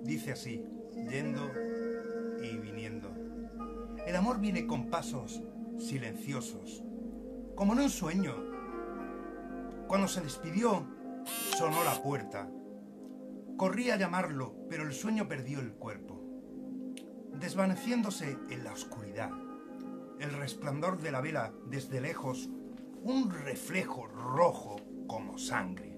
dice así, yendo y viniendo. El amor viene con pasos silenciosos, como en un sueño. Cuando se despidió, sonó la puerta. Corrí a llamarlo, pero el sueño perdió el cuerpo, desvaneciéndose en la oscuridad. El resplandor de la vela desde lejos, un reflejo rojo como sangre.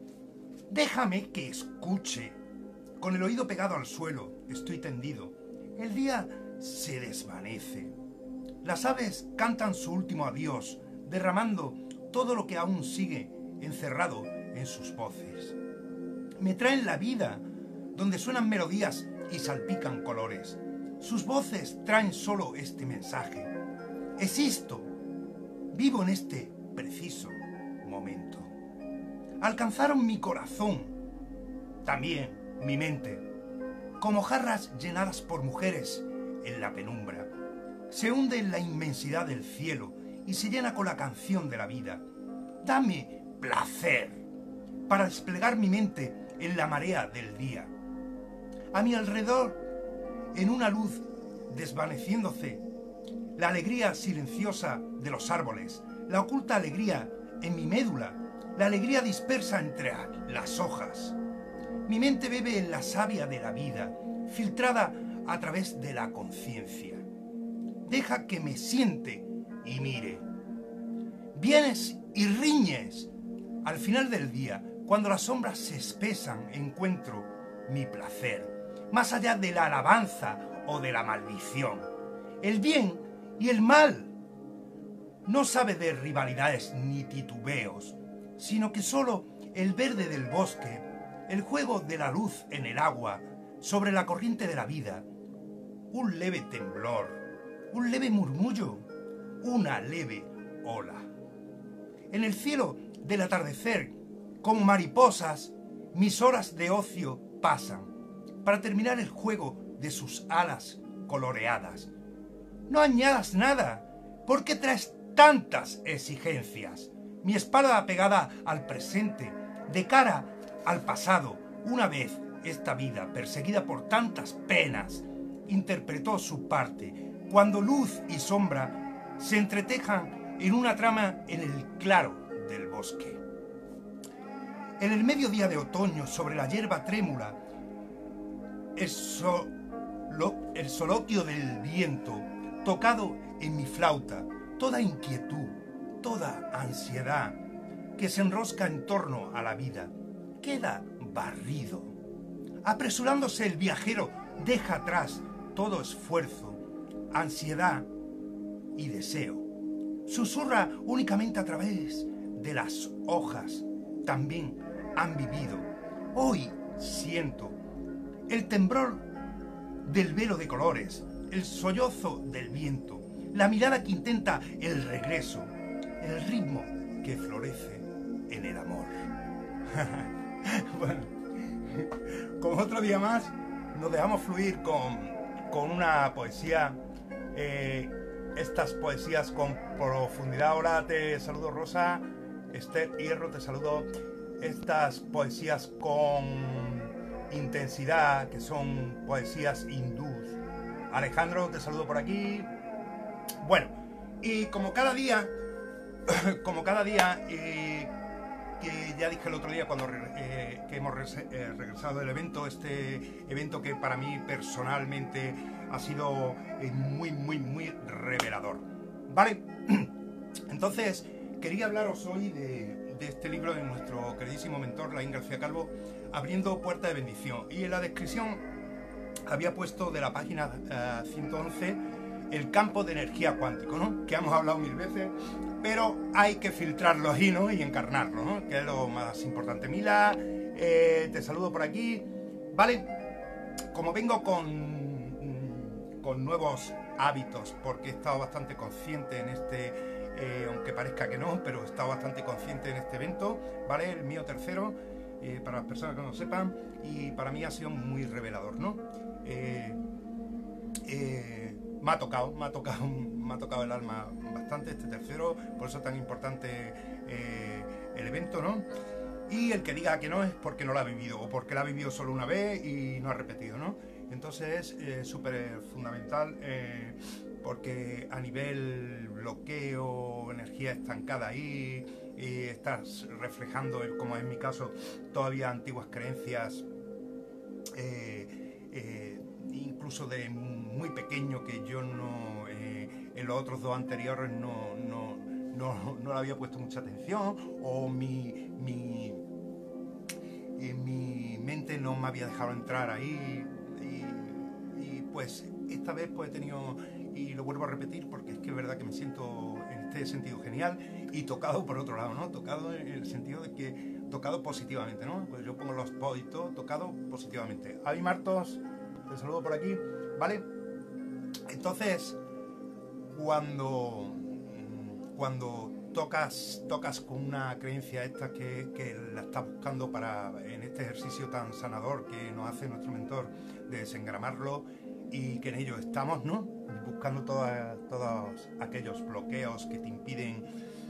Déjame que escuche. Con el oído pegado al suelo, estoy tendido. El día se desvanece. Las aves cantan su último adiós, derramando todo lo que aún sigue encerrado en sus voces. Me traen la vida, donde suenan melodías y salpican colores. Sus voces traen solo este mensaje. Existo, vivo en este preciso momento. Alcanzaron mi corazón, también mi mente, como jarras llenadas por mujeres en la penumbra. Se hunde en la inmensidad del cielo y se llena con la canción de la vida. Dame placer para desplegar mi mente en la marea del día. A mi alrededor, en una luz desvaneciéndose, la alegría silenciosa de los árboles, la oculta alegría en mi médula, la alegría dispersa entre las hojas. Mi mente bebe en la savia de la vida, filtrada a través de la conciencia. Deja que me siente y mire. Vienes y riñes. Al final del día, cuando las sombras se espesan, encuentro mi placer, más allá de la alabanza o de la maldición. El bien y el mal no sabe de rivalidades ni titubeos, sino que solo el verde del bosque, el juego de la luz en el agua, sobre la corriente de la vida, un leve temblor, un leve murmullo, una leve ola. En el cielo del atardecer, como mariposas, mis horas de ocio pasan, para terminar el juego de sus alas coloreadas. No añadas nada, ¿por qué traes tantas exigencias? Mi espalda pegada al presente, de cara al pasado. Una vez esta vida, perseguida por tantas penas, interpretó su parte, cuando luz y sombra se entretejan en una trama en el claro del bosque. En el mediodía de otoño, sobre la hierba trémula, el soloquio del viento, tocado en mi flauta, toda inquietud, toda ansiedad que se enrosca en torno a la vida, queda barrido. Apresurándose el viajero deja atrás todo esfuerzo, ansiedad y deseo. Susurra únicamente a través de las hojas. También han vivido. Hoy siento el temblor del velo de colores, el sollozo del viento, la mirada que intenta el regreso, el ritmo que florece en el amor. Bueno, como otro día más, nos dejamos fluir con una poesía, estas poesías con profundidad. Ahora te saludo, Rosa. Esther Hierro, te saludo. Estas poesías con intensidad, que son poesías hindús. Alejandro, te saludo por aquí. Bueno, y como cada día, que ya dije el otro día cuando que hemos regresado del evento, este evento que para mí personalmente ha sido muy revelador, ¿vale? Entonces, quería hablaros hoy de este libro de nuestro queridísimo mentor, Laín García Calvo, Abriendo Puerta de Bendición. Y en la descripción había puesto de la página 111 el campo de energía cuántico, ¿no? Que hemos hablado mil veces, pero hay que filtrarlo ahí, ¿no? Y encarnarlo, ¿no? Que es lo más importante. Mila, te saludo por aquí, ¿vale? Como vengo con nuevos hábitos, porque he estado bastante consciente en este, aunque parezca que no, pero he estado bastante consciente en este evento, ¿vale? El mío tercero, para las personas que no lo sepan, y para mí ha sido muy revelador, ¿no? Me ha tocado el alma bastante este tercero, por eso es tan importante el evento, ¿no? Y el que diga que no es porque no la ha vivido, o porque la ha vivido solo una vez y no ha repetido, ¿no? Entonces es súper fundamental, porque a nivel bloqueo, energía estancada ahí, y estás reflejando, como es mi caso, todavía antiguas creencias, incluso de muy pequeño, que yo no, en los otros dos anteriores no le había puesto mucha atención, o mi mente no me había dejado entrar ahí, y pues esta vez pues he tenido, y lo vuelvo a repetir porque es que es verdad que me siento en este sentido genial, y tocado por otro lado, ¿no? Tocado en el sentido de que tocado positivamente, ¿no? Pues yo pongo los posts y todo, tocado positivamente. Avi Martos, te saludo por aquí, ¿vale? Entonces, cuando tocas con una creencia esta que la estás buscando para, en este ejercicio tan sanador que nos hace nuestro mentor, de desengramarlo, y que en ello estamos, ¿no? Buscando todos aquellos bloqueos que te impiden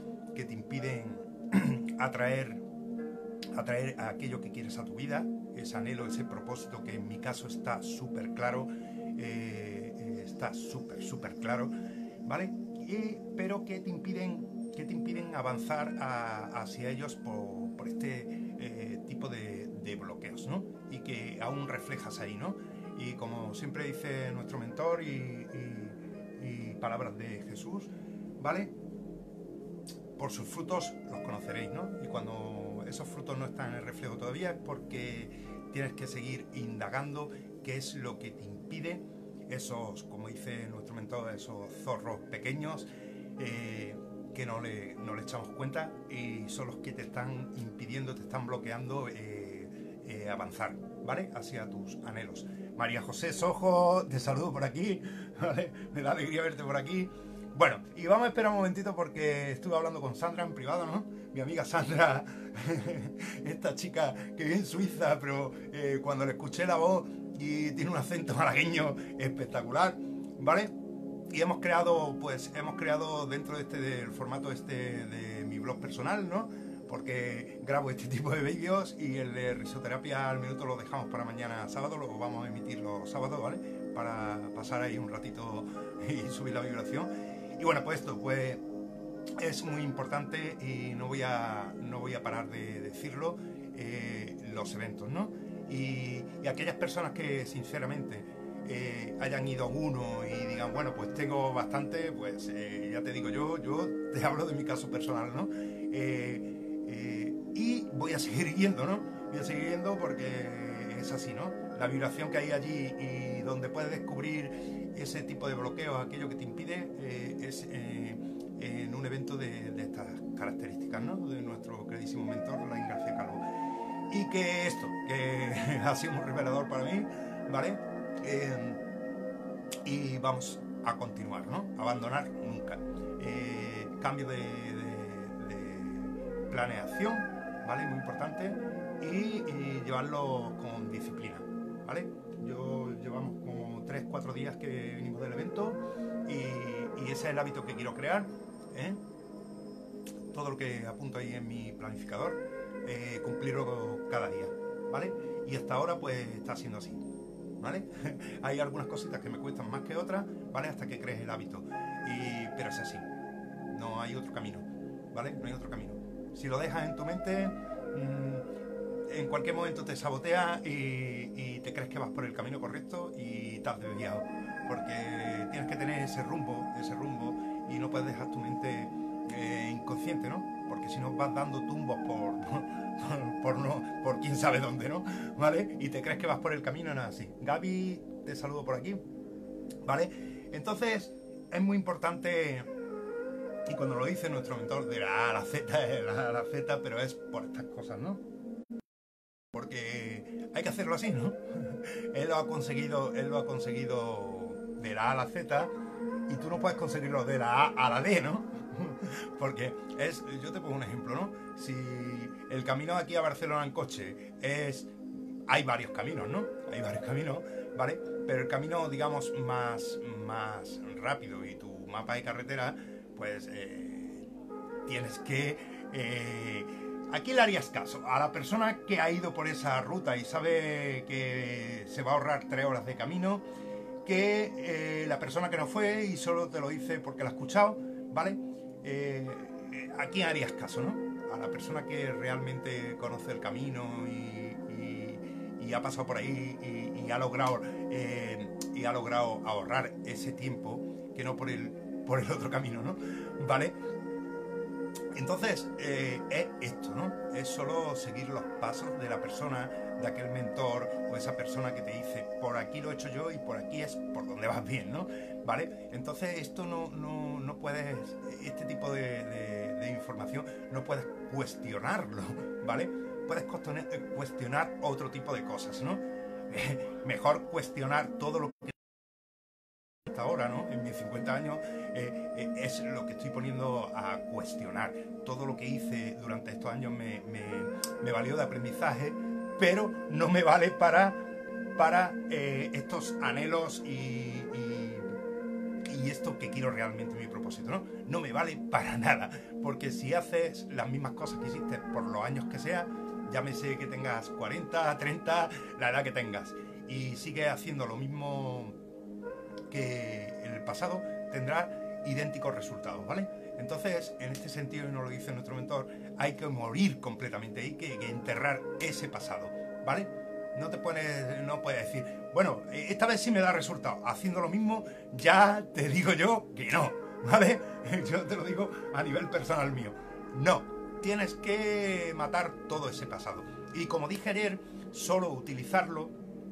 atraer a aquello que quieres a tu vida, ese anhelo, ese propósito, que en mi caso está súper claro, está súper claro, ¿vale? Pero que te impiden avanzar hacia ellos por este tipo de bloqueos, ¿no? Y que aún reflejas ahí, ¿no? Y como siempre dice nuestro mentor, y palabras de Jesús, ¿vale? Por sus frutos los conoceréis, ¿no? Y cuando esos frutos no están en el reflejo todavía, es porque tienes que seguir indagando qué es lo que te impide esos, como dice nuestro mentor, esos zorros pequeños, que no le echamos cuenta, y son los que te están impidiendo, te están bloqueando avanzar, ¿vale? Hacia tus anhelos. María José Sojo, te saludo por aquí, ¿vale? Me da alegría verte por aquí. Bueno, y vamos a esperar un momentito porque estuve hablando con Sandra en privado, ¿no? Mi amiga Sandra, esta chica que vive en Suiza, pero cuando le escuché la voz, y tiene un acento malagueño espectacular, ¿vale? Y hemos creado dentro del formato de mi blog personal, ¿no? Porque grabo este tipo de vídeos, y el de risoterapia al minuto lo dejamos para mañana sábado, lo vamos a emitir los sábados, ¿vale? Para pasar ahí un ratito y subir la vibración. Y bueno, pues esto pues es muy importante, y no voy a parar de decirlo, los eventos, ¿no? Y aquellas personas que sinceramente hayan ido a uno y digan, bueno, pues tengo bastante, pues ya te digo, yo te hablo de mi caso personal, ¿no? Y voy a seguir yendo, ¿no? Voy a seguir yendo porque es así, ¿no? La vibración que hay allí, y donde puedes descubrir ese tipo de bloqueos, aquello que te impide, es en un evento de estas características, ¿no? De nuestro queridísimo mentor, la García Calvo. Y que ha sido muy revelador para mí, ¿vale? Y vamos a continuar, ¿no? Abandonar nunca. Cambio de planeación, ¿vale? Muy importante. Y llevarlo con disciplina, ¿vale? Llevamos como 3-4 días que venimos del evento, y ese es el hábito que quiero crear, ¿eh? Todo lo que apunto ahí en mi planificador, cumplirlo cada día, ¿vale? Y hasta ahora pues está siendo así, ¿vale? Hay algunas cositas que me cuestan más que otras, ¿vale? Hasta que crees el hábito, pero es así, no hay otro camino, ¿vale? No hay otro camino. Si lo dejas en tu mente, en cualquier momento te sabotea, y te crees que vas por el camino correcto y te has desviado, porque tienes que tener ese rumbo, y no puedes dejar tu mente inconsciente, ¿no? Porque si no vas dando tumbos por quién sabe dónde, ¿no? ¿Vale? Y te crees que vas por el camino, nada así. Gaby, te saludo por aquí, ¿vale? Entonces es muy importante, y cuando lo dice nuestro mentor, de la Z, pero es por estas cosas, ¿no? Porque hay que hacerlo así, ¿no? Él lo ha conseguido de la A a la Z, y tú no puedes conseguirlo de la A a la D, ¿no? Porque yo te pongo un ejemplo, ¿no? Si el camino de aquí a Barcelona en coche hay varios caminos, ¿no? Hay varios caminos, ¿vale? Pero el camino, digamos, más rápido, y tu mapa de carretera, pues tienes que aquí le harías caso a la persona que ha ido por esa ruta y sabe que se va a ahorrar 3 horas de camino, que la persona que no fue y solo te lo dice porque la ha escuchado, ¿vale? ¿A quién harías caso, no? A la persona que realmente conoce el camino y ha pasado por ahí y ha logrado ahorrar ese tiempo, que no por el otro camino, ¿no? ¿Vale? Entonces, es esto, ¿no? Es solo seguir los pasos de la persona, de aquel mentor o esa persona que te dice, por aquí lo he hecho yo y por aquí es por donde vas bien, ¿no? ¿Vale? Entonces, esto no puedes, este tipo de información no puedes cuestionarlo, ¿vale? Puedes cuestionar otro tipo de cosas, ¿no? Mejor cuestionar todo lo que hasta ahora, ¿no? En mis 50 años es lo que estoy poniendo a cuestionar. Todo lo que hice durante estos años me valió de aprendizaje, pero no me vale para estos anhelos y esto que quiero realmente, mi propósito, ¿no? No me vale para nada, porque si haces las mismas cosas que hiciste por los años que sea, llámese que tengas 40, 30, la edad que tengas, y sigues haciendo lo mismo que en el pasado, tendrá idénticos resultados, ¿vale? Entonces, en este sentido, y nos lo dice nuestro mentor, hay que morir completamente, hay que enterrar ese pasado, ¿vale? No puedes decir, bueno, esta vez sí me da resultado, haciendo lo mismo, ya te digo yo que no, ¿vale? Yo te lo digo a nivel personal mío, no, tienes que matar todo ese pasado. Y como dije ayer, solo utilizarlo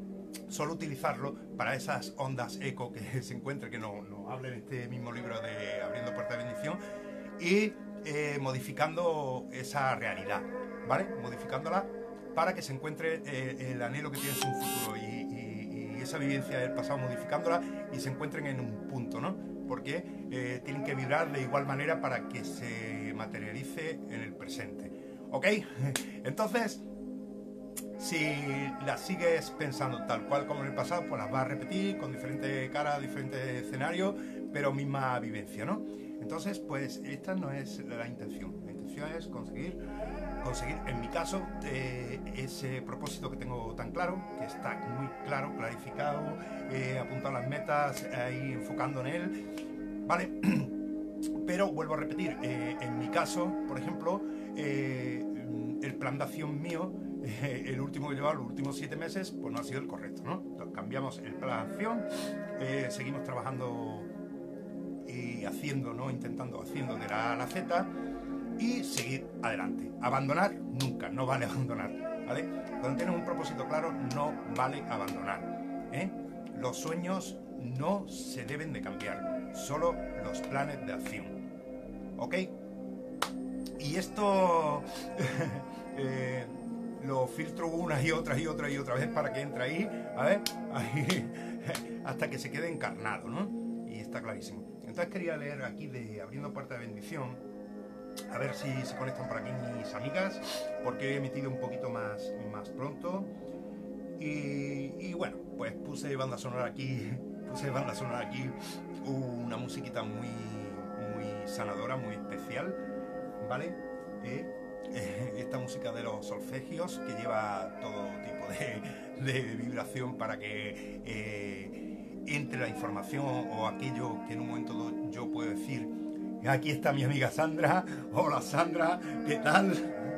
para esas ondas eco que se encuentra, que nos habla en este mismo libro de Abriendo Puertas de Bendición, y modificando esa realidad, ¿vale? Modificándola para que se encuentre el anhelo que tienes en un futuro y esa vivencia del pasado, modificándola y se encuentren en un punto, ¿no? Porque tienen que vibrar de igual manera para que se materialice en el presente, ¿ok? Entonces, si las sigues pensando tal cual como en el pasado, pues las vas a repetir con diferentes caras, diferentes escenarios, pero misma vivencia, ¿no? Entonces, pues esta no es la intención. La intención es conseguir, en mi caso, ese propósito que tengo tan claro, que está muy claro, clarificado, apuntado a las metas, ahí enfocando en él, ¿vale? Pero vuelvo a repetir, en mi caso, por ejemplo, el plan de acción mío, el último que he llevado, los últimos 7 meses, pues no ha sido el correcto, ¿no? Entonces, cambiamos el plan de acción, seguimos trabajando y haciendo, ¿no? Intentando, haciendo de la A a la Z y seguir adelante. Abandonar nunca, no vale abandonar, ¿vale? Cuando tienes un propósito claro, no vale abandonar, ¿eh? Los sueños no se deben de cambiar, solo los planes de acción, ¿ok? Y esto lo filtro una y otra vez para que entre ahí, a ver, ahí, hasta que se quede encarnado, ¿no? Y está clarísimo. Entonces quería leer aquí de Abriendo Puertas de Bendición, a ver si se conectan por aquí mis amigas, porque he metido un poquito más pronto. Y bueno, pues puse banda sonora aquí, una musiquita muy sanadora, muy especial, ¿vale? Esta música de los solfegios que lleva todo tipo de vibración para que entre la información o aquello que en un momento dado yo puedo decir. Aquí está mi amiga Sandra. Hola Sandra, ¿qué tal?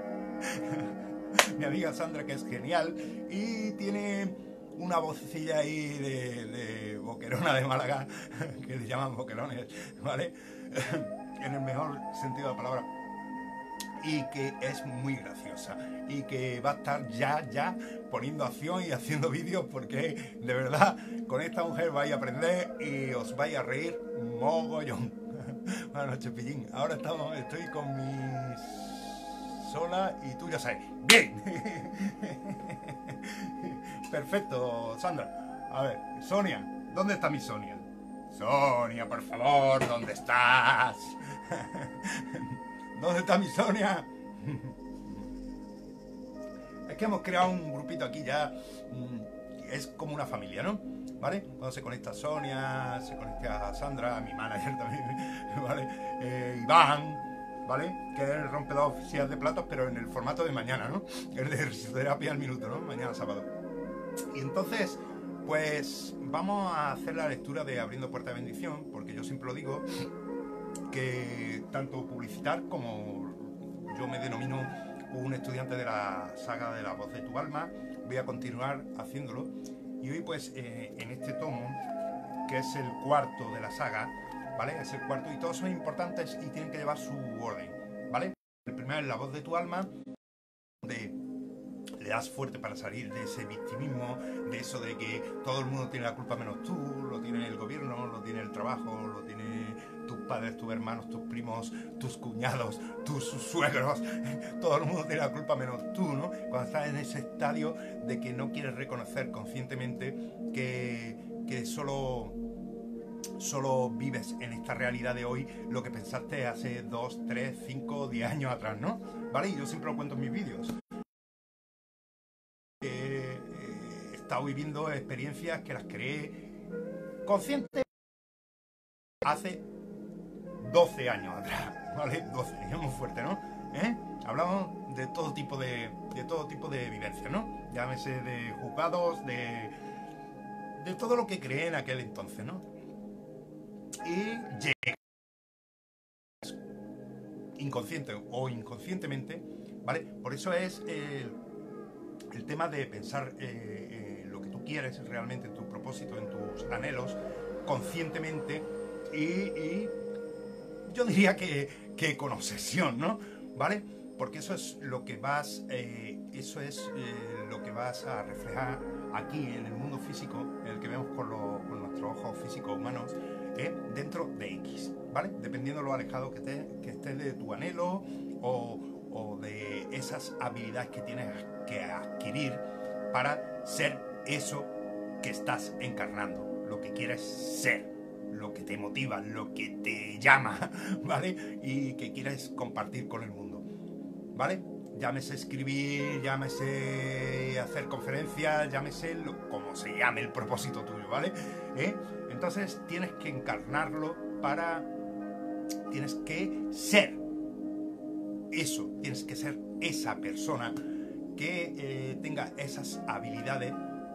Mi amiga Sandra, que es genial y tiene una vocecilla ahí de boquerona de Málaga, que le llaman boquerones, ¿vale? En el mejor sentido de la palabra. Y que es muy graciosa y que va a estar ya poniendo acción y haciendo vídeos, porque de verdad con esta mujer vais a aprender y os vais a reír mogollón. Buenas noches, Pillín. Ahora estoy con mi sola y tú ya sabes. ¡Bien! Perfecto, Sandra. A ver, Sonia, ¿dónde está mi Sonia? Sonia, por favor, ¿dónde estás? ¿Dónde está mi Sonia? Es que hemos creado un grupito aquí ya, es como una familia, ¿no? ¿Vale? Cuando se conecta Sonia, se conecta Sandra, mi manager también, ¿vale? Iván, ¿vale? Que es el rompedor oficial de platos, pero en el formato de mañana, ¿no? El de risoterapia al minuto, ¿no? Mañana sábado. Y entonces, pues vamos a hacer la lectura de Abriendo Puerta de Bendición, porque yo siempre lo digo, que tanto publicitar como yo me denomino un estudiante de la saga de La Voz de tu Alma, voy a continuar haciéndolo. Y hoy pues en este tomo, que es el cuarto de la saga, ¿vale? Es el cuarto y todos son importantes y tienen que llevar su orden, ¿vale? El primero es La Voz de tu Alma, donde le das fuerte para salir de ese victimismo, de eso de que todo el mundo tiene la culpa menos tú, lo tiene el gobierno, lo tiene el trabajo, lo tiene tus padres, tus hermanos, tus primos, tus cuñados, tus suegros, todo el mundo tiene la culpa menos tú, ¿no? Cuando estás en ese estadio de que no quieres reconocer conscientemente que solo vives en esta realidad de hoy lo que pensaste hace 2, 3, 5, 10 años atrás, ¿no? ¿Vale? Y yo siempre lo cuento en mis vídeos. He estado viviendo experiencias que las creé consciente hace 12 años atrás, ¿vale? 12, es muy fuerte, ¿no? Hablamos de todo tipo de vivencias, ¿no? Llámese de juzgados, de todo lo que creé en aquel entonces, ¿no? Y llegué inconsciente o inconscientemente, ¿vale? Por eso es el tema de pensar lo que tú quieres realmente, en tu propósito, en tus anhelos, conscientemente y yo diría que con obsesión, ¿no? ¿Vale? Porque eso es lo que vas a reflejar aquí en el mundo físico, en el que vemos con nuestros ojos físicos humanos, dentro de X, ¿vale? Dependiendo de lo alejado que estés de tu anhelo o de esas habilidades que tienes que adquirir para ser eso que estás encarnando, lo que quieres ser, lo que te motiva, lo que te llama, ¿vale? Y que quieres compartir con el mundo, ¿vale? Llámese escribir, llámese hacer conferencias, llámese como se llame el propósito tuyo, ¿vale? Entonces tienes que encarnarlo tienes que ser eso, tienes que ser esa persona que tenga esas habilidades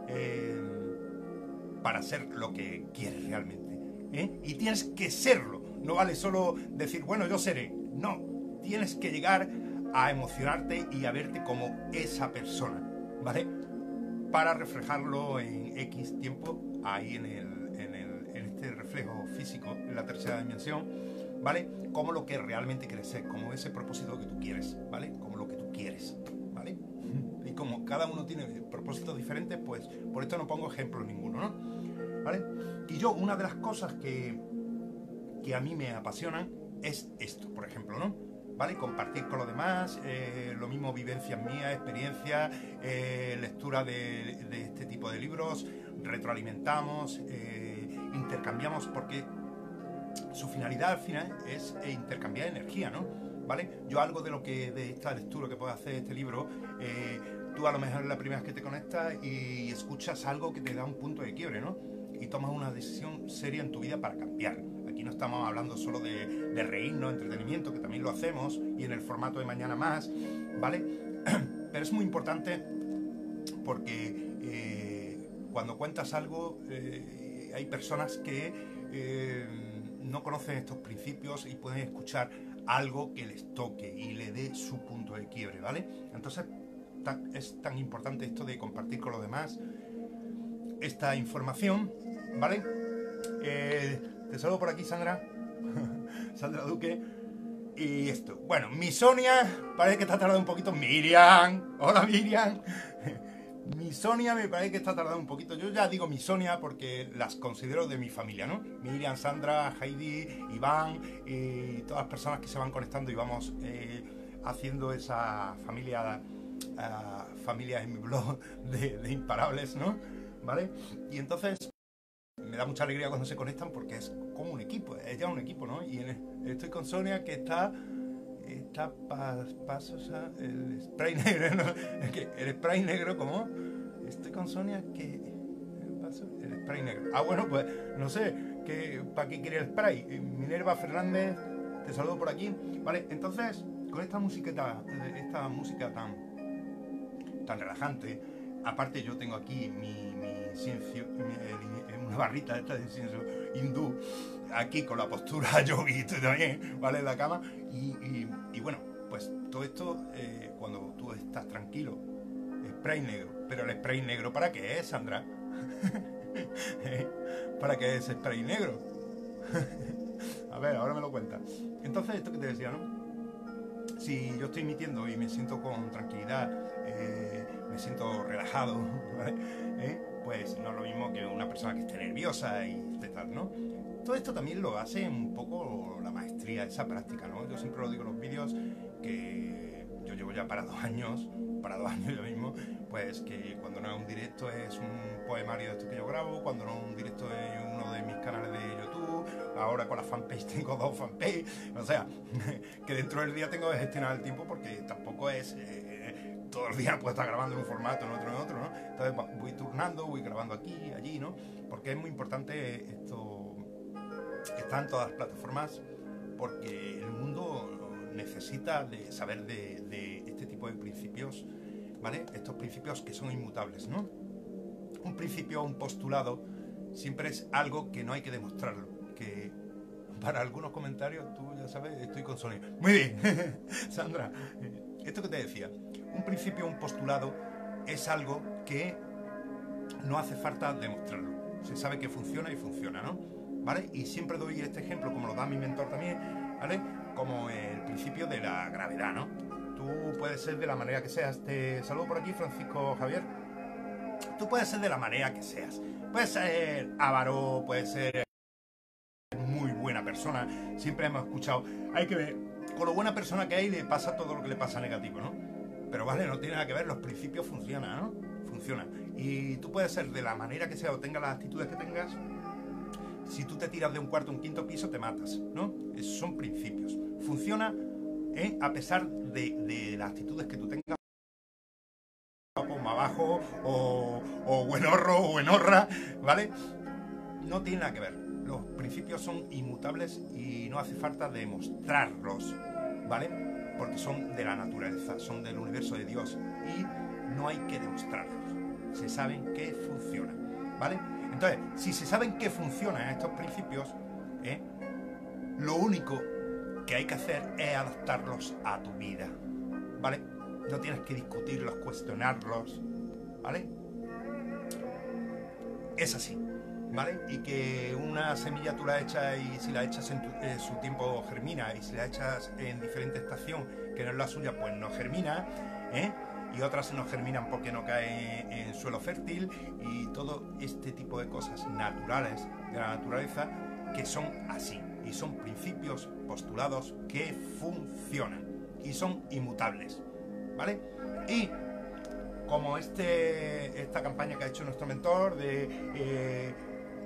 para ser lo que quieres realmente, y tienes que serlo, no vale solo decir, bueno, yo seré, no, tienes que llegar a emocionarte y a verte como esa persona, ¿vale? Para reflejarlo en X tiempo, ahí en este reflejo físico, en la tercera dimensión, ¿vale? Como lo que realmente quieres ser, como ese propósito que tú quieres, ¿vale? Como lo que tú quieres, ¿vale? Y como cada uno tiene propósitos diferentes, pues por esto no pongo ejemplo ninguno, ¿no? ¿Vale? Y yo, una de las cosas que a mí me apasionan es esto, por ejemplo, ¿no? ¿Vale? Compartir con los demás, lo mismo vivencias mías, experiencias, lectura de este tipo de libros, retroalimentamos, intercambiamos, porque su finalidad al final es intercambiar energía, ¿no? ¿Vale? Yo algo de esta lectura que puedo hacer de este libro, tú a lo mejor es la primera vez que te conectas y escuchas algo que te da un punto de quiebre, ¿no? Y tomas una decisión seria en tu vida para cambiar. Aquí no estamos hablando solo de reírnos, entretenimiento, que también lo hacemos, y en el formato de mañana más, ¿vale? Pero es muy importante porque cuando cuentas algo, hay personas que no conocen estos principios y pueden escuchar algo que les toque y le dé su punto de quiebre, ¿vale? Entonces es tan importante esto de compartir con los demás esta información, ¿vale? Te saludo por aquí, Sandra. Sandra Duque. Y esto. Bueno, mi Sonia, parece que está tardando un poquito. Miriam. Hola, Miriam. Mi Sonia me parece que está tardando un poquito. Yo ya digo mi Sonia porque las considero de mi familia, ¿no? Miriam, Sandra, Heidi, Iván y todas las personas que se van conectando y vamos haciendo esa familia en mi blog de imparables, ¿no? ¿Vale? Y entonces me da mucha alegría cuando se conectan porque es como un equipo, es ya un equipo, ¿no? Y estoy con Sonia que está pasos a el spray negro, ¿no? El spray negro, ¿cómo? Estoy con Sonia que el spray negro. Ah, bueno, pues no sé, ¿para qué quiere el spray? Minerva Fernández, te saludo por aquí. ¿vale? Entonces, con esta música tan relajante, aparte yo tengo aquí mi incienso, una barrita esta de incienso hindú, aquí con la postura yogi también, ¿vale? En la cama, y bueno, pues todo esto, cuando tú estás tranquilo, spray negro. Pero el spray negro, ¿para qué es, Sandra? ¿Para qué es spray negro? A ver, ahora me lo cuentas. Entonces, esto que te decía, ¿no? Si yo estoy emitiendo y me siento con tranquilidad, me siento relajado, ¿vale? Pues no es lo mismo que una persona que esté nerviosa y tal, ¿no? Todo esto también lo hace un poco la maestría, esa práctica, ¿no? Yo siempre lo digo en los vídeos, que yo llevo ya para 2 años yo mismo, pues que cuando no es un directo es un poemario de esto que yo grabo, cuando no es un directo es uno de mis canales de YouTube, ahora con la fanpage tengo 2 fanpages, o sea, que dentro del día tengo que gestionar el tiempo porque tampoco es... todo el día puedo estar grabando en un formato, en otro, ¿no? Entonces voy turnando, voy grabando aquí, allí, ¿no? Porque es muy importante esto, está en todas las plataformas, porque el mundo necesita de saber de este tipo de principios, ¿vale? Estos principios que son inmutables, ¿no? Un principio, un postulado, siempre es algo que no hay que demostrarlo, que para algunos comentarios, tú ya sabes, estoy con Sony. Muy bien, Sandra, esto que te decía, un principio, un postulado, es algo que no hace falta demostrarlo. Se sabe que funciona y funciona, ¿no? ¿Vale? Y siempre doy este ejemplo, como lo da mi mentor también, ¿vale? Como el principio de la gravedad, ¿no? Tú puedes ser de la manera que seas. Te saludo por aquí, Francisco Javier. Tú puedes ser de la manera que seas. Puedes ser avaro, puedes ser muy buena persona. Siempre hemos escuchado, hay que ver, con lo buena persona que hay le pasa todo lo que le pasa negativo, ¿no? Pero vale, no tiene nada que ver, los principios funcionan, ¿no? Funcionan. Y tú puedes ser de la manera que sea o tengas las actitudes que tengas. Si tú te tiras de un cuarto a un quinto piso, te matas, ¿no? Esos son principios. Funciona, a pesar de las actitudes que tú tengas, más abajo, o buenorro, o buenorra, ¿vale? No tiene nada que ver. Los principios son inmutables y no hace falta demostrarlos, ¿vale? Porque son de la naturaleza, son del universo de Dios y no hay que demostrarlos. Se saben que funcionan, ¿vale? Entonces, si se saben que funcionan estos principios, lo único que hay que hacer es adaptarlos a tu vida, ¿vale? No tienes que discutirlos, cuestionarlos, ¿vale? Es así, ¿vale? Y que una semilla tú la echas y si la echas en su tiempo germina, y si la echas en diferente estación que no es la suya, pues no germina, y otras no germinan porque no caen en suelo fértil, y todo este tipo de cosas naturales de la naturaleza que son así, y son principios postulados que funcionan y son inmutables, ¿vale? Y como esta campaña que ha hecho nuestro mentor de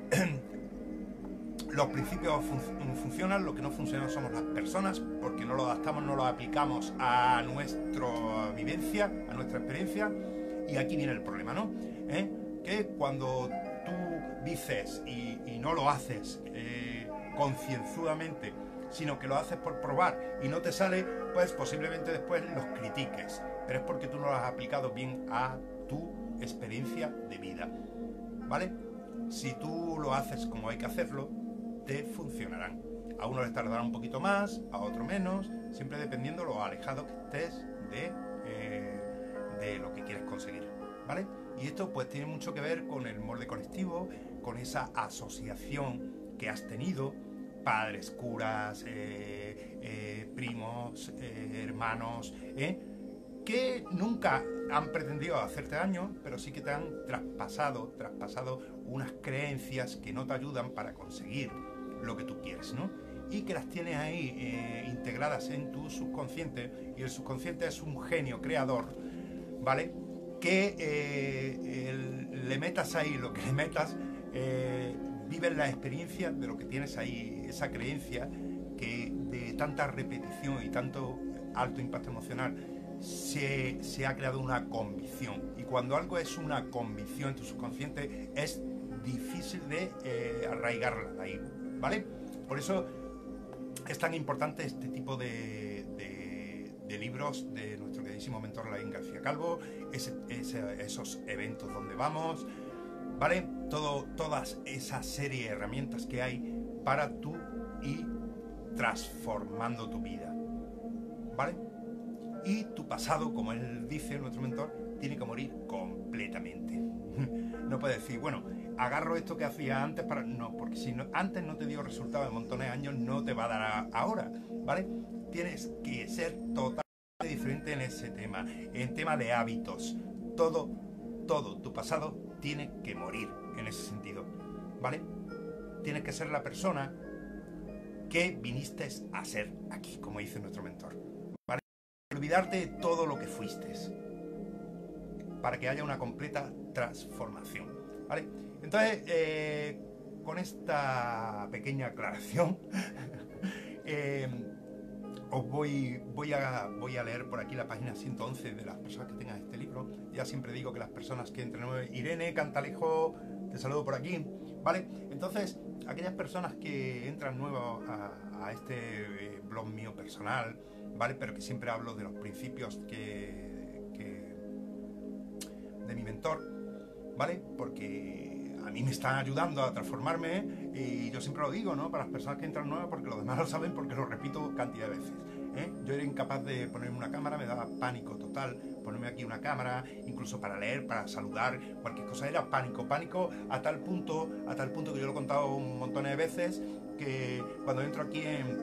los principios funcionan, lo que no funciona somos las personas, porque no lo adaptamos, no lo aplicamos a nuestra vivencia, a nuestra experiencia, y aquí viene el problema, ¿no? Que cuando tú dices y no lo haces concienzudamente, sino que lo haces por probar y no te sale, pues posiblemente después los critiques, pero es porque tú no lo has aplicado bien a tu experiencia de vida, ¿vale? Si tú lo haces como hay que hacerlo, te funcionarán. A uno les tardará un poquito más, a otro menos, siempre dependiendo lo alejado que estés de lo que quieres conseguir, ¿vale? Y esto pues tiene mucho que ver con el molde colectivo, con esa asociación que has tenido, padres, curas, primos, hermanos, que nunca han pretendido hacerte daño, pero sí que te han traspasado unas creencias que no te ayudan para conseguir lo que tú quieres, ¿no? Y que las tienes ahí integradas en tu subconsciente, y el subconsciente es un genio creador, ¿vale? Que le metas ahí lo que le metas, vives la experiencia de lo que tienes ahí, esa creencia que de tanta repetición y tanto alto impacto emocional se ha creado una convicción, y cuando algo es una convicción en tu subconsciente es difícil de arraigarla ahí, ¿vale? Por eso es tan importante este tipo de libros de nuestro queridísimo mentor Laín García Calvo, esos eventos donde vamos, ¿vale? Todas esa serie de herramientas que hay para tú ir transformando tu vida, ¿vale? Y tu pasado, como él dice, nuestro mentor, tiene que morir completamente. No puedes decir, bueno, agarro esto que hacía antes para... No, porque si no, antes no te dio resultado de montones de años, no te va a dar ahora, ¿vale? Tienes que ser totalmente diferente en ese tema, en tema de hábitos. Todo tu pasado tiene que morir en ese sentido, ¿vale? Tienes que ser la persona que viniste a ser aquí, como dice nuestro mentor, ¿vale? Olvidarte de todo lo que fuiste, para que haya una completa transformación, ¿vale? Entonces, con esta pequeña aclaración, os voy a leer por aquí la página 111 de las personas que tengan este libro. Ya siempre digo que las personas que entren nuevas... Irene Cantalejo, te saludo por aquí, ¿vale? Entonces, aquellas personas que entran nuevas a este blog mío personal, ¿vale? Pero que siempre hablo de los principios de mi mentor, ¿vale? Porque a mí me están ayudando a transformarme y yo siempre lo digo, ¿no? Para las personas que entran nuevas, porque los demás lo saben, porque lo repito cantidad de veces, ¿eh? Yo era incapaz de ponerme una cámara, me daba pánico total ponerme aquí una cámara, incluso para leer, para saludar, cualquier cosa, era pánico a tal punto que yo lo he contado un montón de veces, que cuando entro aquí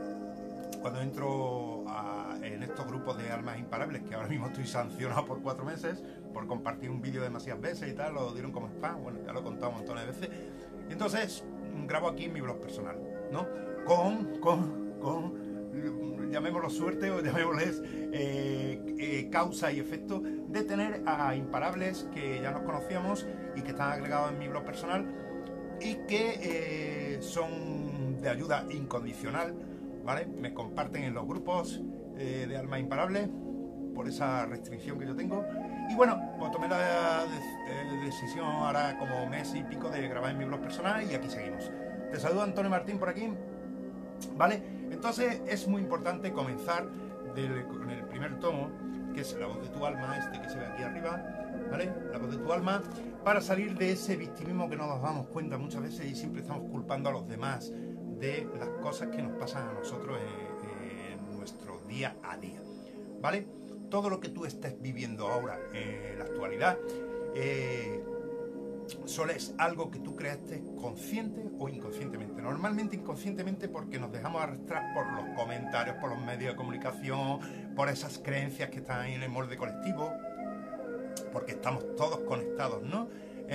en estos grupos de almas imparables, que ahora mismo estoy sancionado por 4 meses por compartir un vídeo demasiadas veces y tal, lo dieron como spam, bueno, ya lo he contado un montón de veces. Y entonces grabo aquí en mi blog personal, ¿no? Con llamémoslo suerte o llamémosles causa y efecto de tener a imparables que ya nos conocíamos y que están agregados en mi blog personal y que son de ayuda incondicional, ¿vale? Me comparten en los grupos de almas imparables por esa restricción que yo tengo. Y bueno, pues tomé la decisión ahora como mes y pico de grabar en mi blog personal y aquí seguimos. Te saludo Antonio Martín por aquí, ¿vale? Entonces es muy importante comenzar con el primer tomo, que es La voz de tu alma, este que se ve aquí arriba, ¿vale? La voz de tu alma, para salir de ese victimismo que no nos damos cuenta muchas veces y siempre estamos culpando a los demás de las cosas que nos pasan a nosotros en nuestro día a día, ¿vale? Todo lo que tú estés viviendo ahora en la actualidad solo es algo que tú creaste consciente o inconscientemente. Normalmente inconscientemente, porque nos dejamos arrastrar por los comentarios, por los medios de comunicación, por esas creencias que están ahí en el molde colectivo, porque estamos todos conectados, ¿no?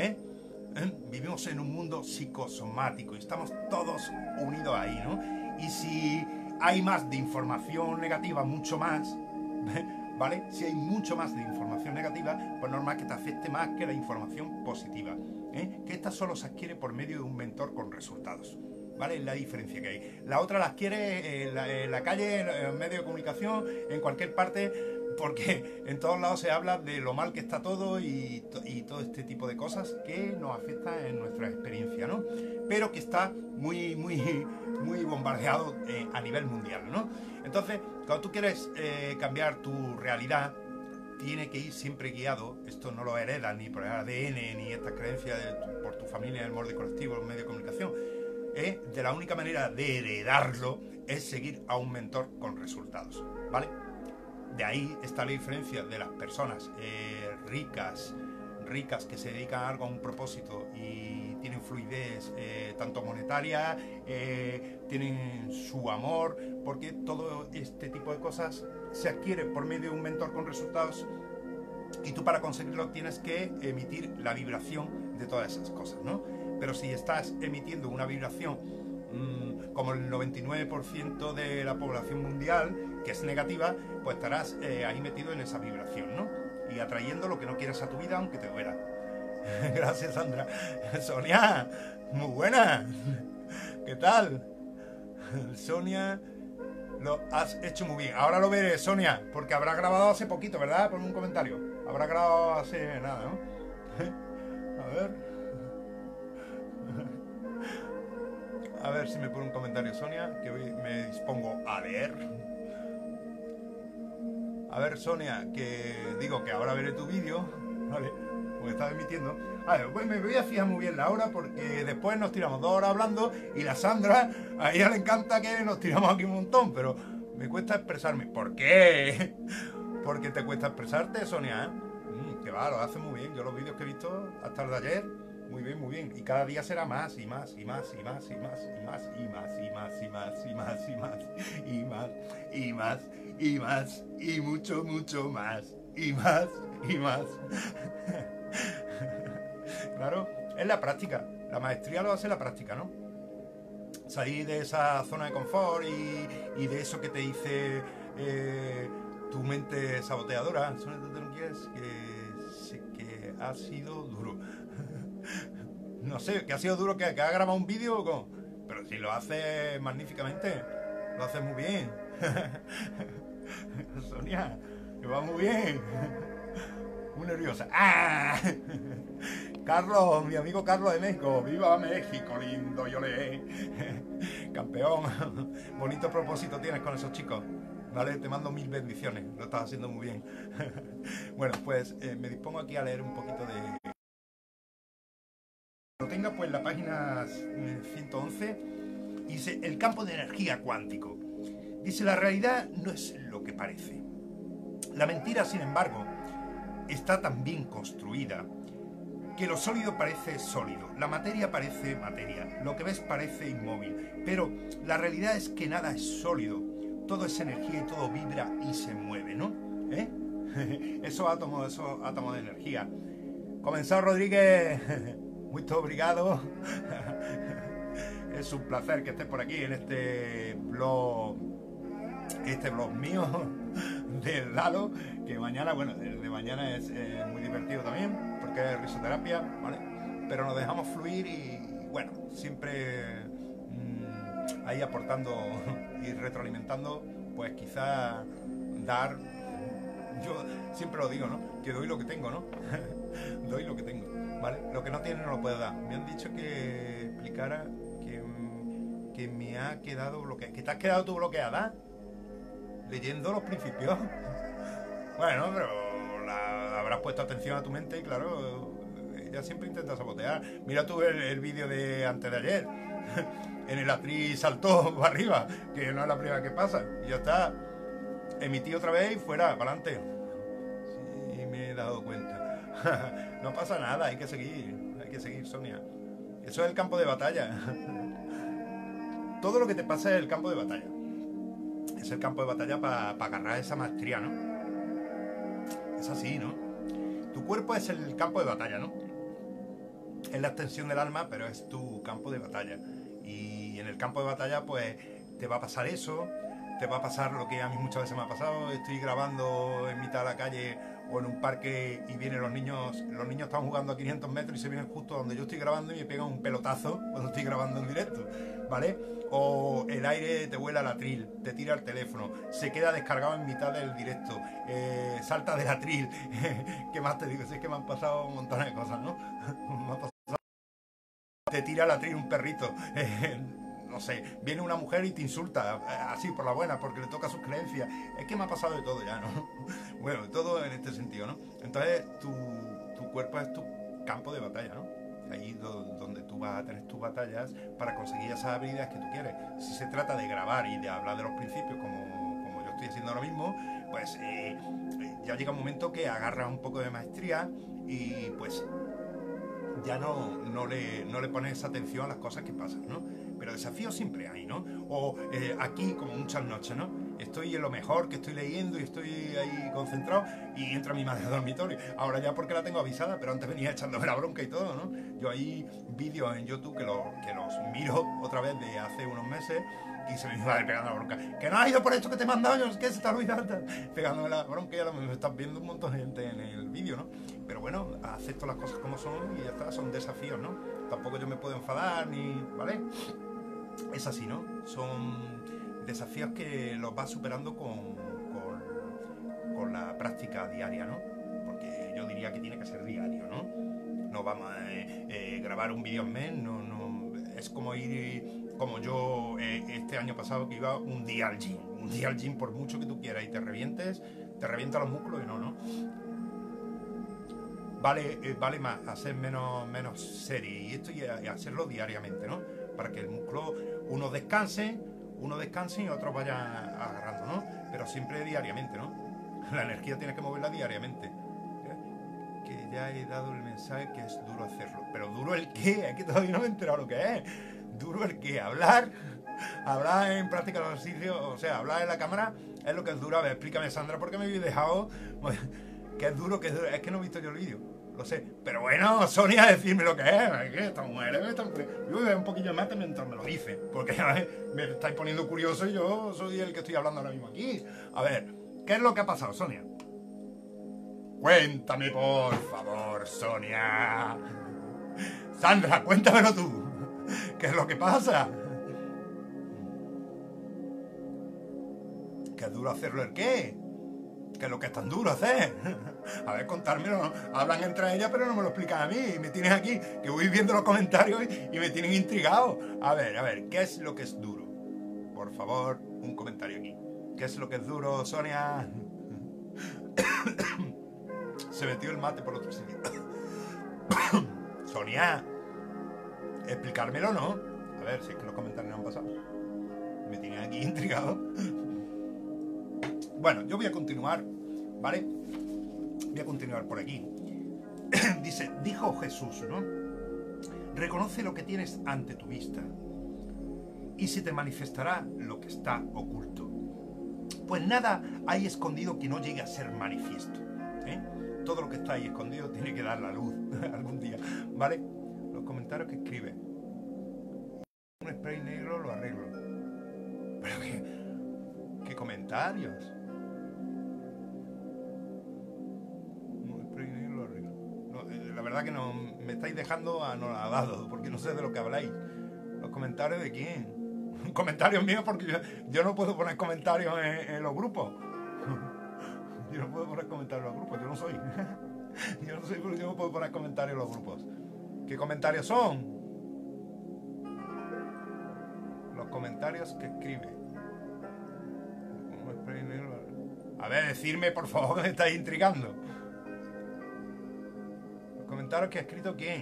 Vivimos en un mundo psicosomático y estamos todos unidos ahí, ¿no? Y si hay más de información negativa, mucho más, ¿vale? Si hay mucho más de información negativa, pues normal que te afecte más que la información positiva, que esta solo se adquiere por medio de un mentor con resultados, ¿vale? Es la diferencia que hay. La otra la adquiere en la calle, en medios de comunicación, en cualquier parte, porque en todos lados se habla de lo mal que está todo y todo este tipo de cosas que nos afectan en nuestra experiencia, ¿no? Pero que está muy bombardeado a nivel mundial, ¿no? Entonces, cuando tú quieres cambiar tu realidad, tiene que ir siempre guiado. Esto no lo heredas ni por el ADN, ni estas creencias por tu familia, el molde colectivo, los medios de comunicación. De la única manera de heredarlo es seguir a un mentor con resultados, ¿vale? De ahí está la diferencia de las personas ricas que se dedican a algo, a un propósito y tienen fluidez tanto monetaria, tienen su amor, porque todo este tipo de cosas se adquiere por medio de un mentor con resultados y tú para conseguirlo tienes que emitir la vibración de todas esas cosas, ¿no? Pero si estás emitiendo una vibración como el 99% de la población mundial, que es negativa, pues estarás ahí metido en esa vibración, ¿no? Y atrayendo lo que no quieras a tu vida, aunque te duela. Gracias, Sandra. Sonia, muy buena. ¿Qué tal? Sonia, lo has hecho muy bien. Ahora lo veré, Sonia, porque habrá grabado hace poquito, ¿verdad? Por un comentario. Habrá grabado hace nada, ¿no? A A ver si me pone un comentario Sonia, que hoy me dispongo a leer. A ver, Sonia, que digo que ahora veré tu vídeo, ¿vale? Porque estás emitiendo. A ver, pues me voy a fijar muy bien la hora porque después nos tiramos 2 horas hablando y la Sandra, a ella le encanta que nos tiramos aquí un montón, pero me cuesta expresarme. ¿Por qué? ¿Por qué te cuesta expresarte, Sonia? Que va, lo hace muy bien. Yo los vídeos que he visto hasta el de ayer, muy bien, muy bien. Y cada día será más y más y más y más y más y más y más y más y más y más y más y más y más y más y mucho, mucho más y más y más. Claro, es la práctica. La maestría lo hace la práctica, ¿no? Salir de esa zona de confort y de eso que te dice tu mente saboteadora. Eso no quieres que ha sido duro. No sé, que ha sido duro que ha grabado un vídeo con... Pero si lo hace magníficamente, lo hace muy bien. Sonia, que va muy bien. Muy nerviosa. ¡Ah! Carlos, mi amigo Carlos de México. ¡Viva México, lindo! Yo le... Campeón. Bonito propósito tienes con esos chicos. ¿Vale? Te mando 1000 bendiciones. Lo estás haciendo muy bien. Bueno, pues me dispongo aquí a leer un poquito de... Lo tenga pues la página 111. Dice, el campo de energía cuántico. Dice, la realidad no es lo que parece. La mentira, sin embargo, está tan bien construida que lo sólido parece sólido, la materia parece materia, lo que ves parece inmóvil, pero la realidad es que nada es sólido, todo es energía y todo vibra y se mueve, ¿no? Esos átomos de energía. Comenzado, Rodríguez, muy obrigado. Es un placer que estés por aquí en este blog mío del Lalo, que mañana, bueno, el de mañana es muy divertido también, porque es risoterapia, ¿vale? Pero nos dejamos fluir y, bueno, siempre ahí aportando y retroalimentando, pues quizá dar, yo siempre lo digo, ¿no? Que doy lo que tengo, ¿no? Doy lo que tengo, ¿vale? Lo que no tiene no lo puedo dar. Me han dicho que explicara que me ha quedado bloqueada. ¿Que te has quedado tú bloqueada? Leyendo los principios. Bueno, pero habrás puesto atención a tu mente y claro, ella siempre intenta sabotear. Mira tú el vídeo de antes de ayer. En el atriz saltó para arriba, que no es la primera que pasa. Y ya está. Emití otra vez y fuera, para adelante. Sí, me he dado cuenta. No pasa nada, hay que seguir, Sonia. Eso es el campo de batalla. Todo lo que te pasa es el campo de batalla. Es el campo de batalla para agarrar esa maestría, ¿no? Es así, ¿no? Tu cuerpo es el campo de batalla, ¿no? Es la extensión del alma, pero es tu campo de batalla. Y en el campo de batalla, pues, te va a pasar eso, te va a pasar lo que a mí muchas veces me ha pasado. Estoy grabando en mitad de la calle o en un parque y vienen los niños están jugando a 500 metros y se vienen justo donde yo estoy grabando y me pegan un pelotazo cuando estoy grabando en directo, ¿vale? O el aire te vuela al atril, te tira el teléfono, se queda descargado en mitad del directo, salta del atril. ¿Qué más te digo? Si es que me han pasado un montón de cosas, ¿no? Me ha pasado. Te tira al atril un perrito. No sé, viene una mujer y te insulta, así por la buena, porque le toca sus creencias. Es que me ha pasado de todo ya, ¿no? Bueno, todo en este sentido, ¿no? Entonces, tu cuerpo es tu campo de batalla, ¿no? Ahí donde tú vas a tener tus batallas para conseguir esas habilidades que tú quieres. Si se trata de grabar y de hablar de los principios, como yo estoy haciendo ahora mismo, pues ya llega un momento que agarras un poco de maestría y pues ya no le pones atención a las cosas que pasan, ¿no? Pero desafíos siempre hay, ¿no? O aquí, como muchas noches, ¿no? Estoy en lo mejor, que estoy leyendo y estoy ahí concentrado y entra mi madre al dormitorio. Ahora ya porque la tengo avisada, pero antes venía echándome la bronca y todo, ¿no? Yo hay vídeos en YouTube que los miro otra vez de hace unos meses y se me va pegando la bronca. Que no has ido por esto que te he mandado, yo, que se te ha olvidado. Pegándome la bronca y ahora me estás viendo un montón de gente en el vídeo, ¿no? Pero bueno, acepto las cosas como son y ya está, son desafíos, ¿no? Tampoco yo me puedo enfadar ni... ¿vale? Es así, ¿no? Son desafíos que los vas superando con la práctica diaria, ¿no? Porque yo diría que tiene que ser diario, ¿no? No vamos a grabar un vídeo al mes, no, es como ir como yo este año pasado que iba un día al gym. Un día al gym por mucho que tú quieras y te revientes, te revienta los músculos y no. Vale más hacer menos series y esto y hacerlo diariamente, ¿no? Para que el músculo, uno descanse y otros vayan agarrando, ¿no? Pero siempre diariamente, ¿no? La energía tienes que moverla diariamente. Que ya he dado el mensaje que es duro hacerlo. ¿Pero duro el qué? Es que todavía no me he enterado lo que es. ¿Duro el qué? Hablar en práctica de ejercicio, o sea, hablar en la cámara es lo que es duro. A ver, explícame, Sandra, ¿por qué me habéis dejado? Que es duro, es que no he visto yo el vídeo, lo sé. Pero bueno, Sonia, decirme lo que es que estas mujeres yo voy a ver un poquillo más mientras me lo dicen, porque me estáis poniendo curioso y yo soy el que estoy hablando ahora mismo aquí. A ver, ¿qué es lo que ha pasado, Sonia? Cuéntame, por favor, Sonia. Sandra, cuéntamelo tú. ¿Qué es lo que pasa? ¿Qué es duro hacerlo el qué? ¿Qué es lo que es tan duro hacer? A ver, contármelo, ¿no? Hablan entre ellas, pero no me lo explican a mí. Y me tienes aquí, que voy viendo los comentarios y me tienen intrigado. A ver, ¿qué es lo que es duro? Por favor, un comentario aquí. ¿Qué es lo que es duro, Sonia? Se metió el mate por otro sitio. Sonia, explicármelo, ¿no? A ver, si es que los comentarios no han pasado. Me tienen aquí intrigado. Bueno, yo voy a continuar, ¿vale? Voy a continuar por aquí. Dijo Jesús, ¿no? Reconoce lo que tienes ante tu vista y se te manifestará lo que está oculto. Pues nada hay escondido que no llegue a ser manifiesto, ¿eh? Todo lo que está ahí escondido tiene que dar la luz algún día, ¿vale? Los comentarios que escribe. Un spray negro lo arreglo. Pero ¿qué comentarios? La verdad que no me estáis dejando anonadado porque no sé de lo que habláis. ¿Los comentarios de quién? Comentarios míos porque yo no puedo poner comentarios en los grupos. Yo no puedo poner comentarios en los grupos, yo no soy. Yo no soy, pero yo no puedo poner comentarios en los grupos. ¿Qué comentarios son? Los comentarios que escribe. A ver, decirme por favor que me estáis intrigando. Comentarios que ha escrito quién.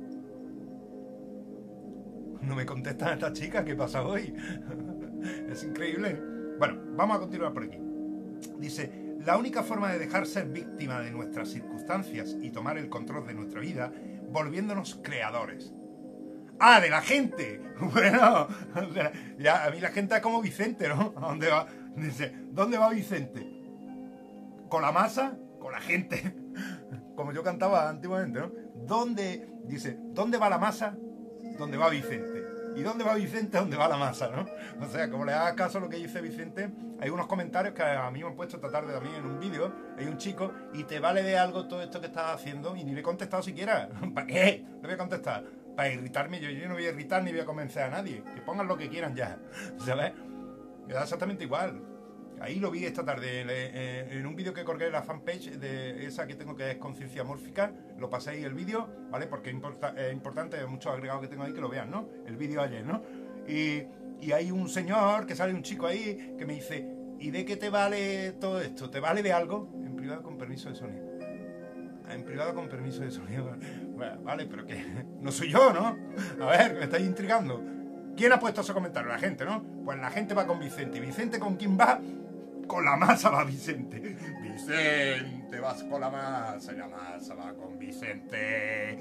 No me contestan estas chicas, ¿qué pasa hoy? Es increíble. Bueno, vamos a continuar por aquí. Dice, la única forma de dejar ser víctima de nuestras circunstancias y tomar el control de nuestra vida, volviéndonos creadores. ¡Ah, de la gente! Bueno, ya, a mí la gente es como Vicente, ¿no? ¿A dónde va? Dice, ¿dónde va Vicente? ¿Con la masa? Con la gente. Como yo cantaba antiguamente, ¿no? Dice, ¿dónde va la masa? ¿Dónde va Vicente? ¿Y dónde va Vicente? ¿Dónde va la masa, no? O sea, como le hagas caso a lo que dice Vicente, hay unos comentarios que a mí me han puesto esta tarde también en un vídeo, hay un chico, y te vale de algo todo esto que estás haciendo, y ni le he contestado siquiera. ¿Para qué? Le voy a contestar. Para irritarme, yo no voy a irritar ni voy a convencer a nadie. Que pongan lo que quieran ya. ¿Sabes? Me da exactamente igual. Ahí lo vi esta tarde en un vídeo que colgué en la fanpage de esa que tengo que es Conciencia Mórfica. Lo pasé ahí el vídeo, ¿vale? Porque es importante, hay muchos agregados que tengo ahí que lo vean, ¿no? El vídeo ayer, ¿no? Y hay un señor, que sale un chico ahí, que me dice, ¿y de qué te vale todo esto? ¿Te vale de algo? En privado con permiso de Sony. En privado con permiso de Sony. Bueno, vale, pero que no soy yo, ¿no? A ver, me estáis intrigando. ¿Quién ha puesto ese comentario? La gente, ¿no? Pues la gente va con Vicente. ¿Y Vicente con quién va? Con la masa va Vicente. Vicente, vas con la masa. Y la masa va con Vicente.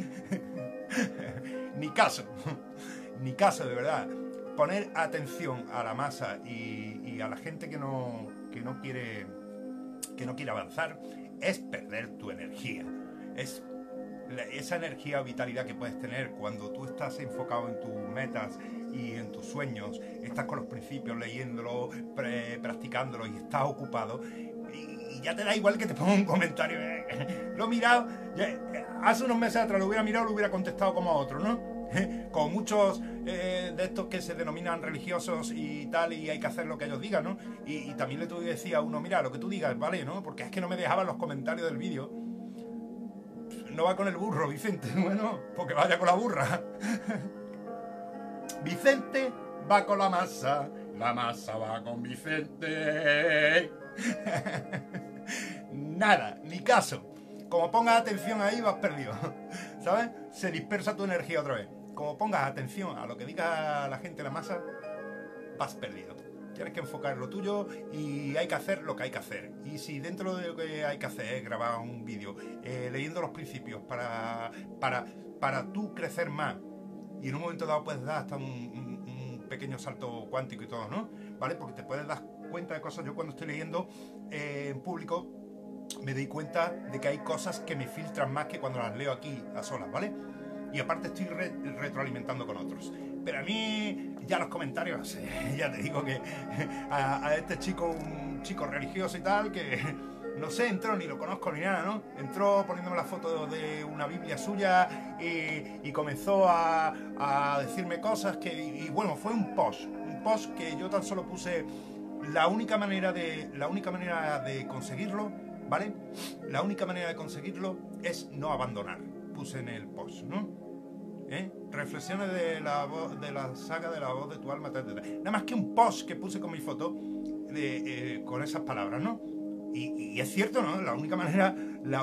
Ni caso. Ni caso, de verdad. Poner atención a la masa y a la gente que no quiere avanzar es perder tu energía. Es esa energía o vitalidad que puedes tener cuando tú estás enfocado en tus metas y en tus sueños, estás con los principios leyéndolo, practicándolo y estás ocupado y ya te da igual que te ponga un comentario. Lo he mirado, hace unos meses atrás lo hubiera mirado, lo hubiera contestado como a otro, ¿no? Como muchos de estos que se denominan religiosos y tal, y hay que hacer lo que ellos digan, ¿no? Y también le tuve que decir a uno, mira, lo que tú digas, ¿vale? ¿No? Porque es que no me dejaban los comentarios del vídeo. No va con el burro, Vicente. Bueno, porque vaya con la burra. Vicente va con la masa va con Vicente. Nada, ni caso. Como pongas atención ahí, vas perdido, ¿sabes? Se dispersa tu energía otra vez. Como pongas atención a lo que diga la gente en la masa, vas perdido. Tienes que enfocar lo tuyo y hay que hacer lo que hay que hacer. Y si dentro de lo que hay que hacer es grabar un vídeo leyendo los principios para tú crecer más, y en un momento dado puedes dar hasta un pequeño salto cuántico y todo, ¿no? ¿Vale? Porque te puedes dar cuenta de cosas. Yo cuando estoy leyendo en público me doy cuenta de que hay cosas que me filtran más que cuando las leo aquí a solas, ¿vale? Y aparte estoy retroalimentando con otros. Pero a mí, ya los comentarios, ya te digo que a este chico, un chico religioso y tal, que no sé, entró, ni lo conozco ni nada, ¿no? Entró poniéndome la foto de una Biblia suya y comenzó a decirme cosas que... Y bueno, fue un post que yo tan solo puse la única manera de conseguirlo, ¿vale? La única manera de conseguirlo es no abandonar. Puse en el post, ¿no? Reflexiones de la saga de la voz de tu alma, nada más que un post que puse con mi foto con esas palabras, ¿no? Y es cierto, ¿no? La única manera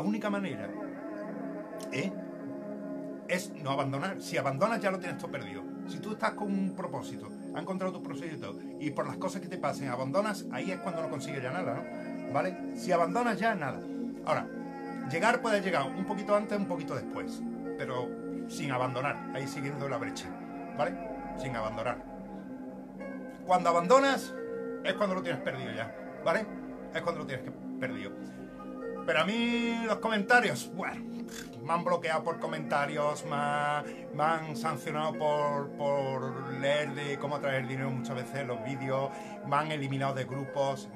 es no abandonar. Si abandonas ya lo tienes todo perdido. Si tú estás con un propósito, has encontrado tu propósito y por las cosas que te pasen abandonas, ahí es cuando no consigues ya nada, ¿no? ¿Vale? Si abandonas ya, nada. Ahora, llegar puedes llegar un poquito antes, un poquito después, pero sin abandonar, ahí siguiendo la brecha, ¿vale? Sin abandonar. Cuando abandonas es cuando lo tienes perdido ya, ¿vale? Es cuando lo tienes perdido. Pero a mí los comentarios, bueno, me han bloqueado por comentarios, me han sancionado por leer de cómo traer dinero muchas veces en los vídeos, me han eliminado de grupos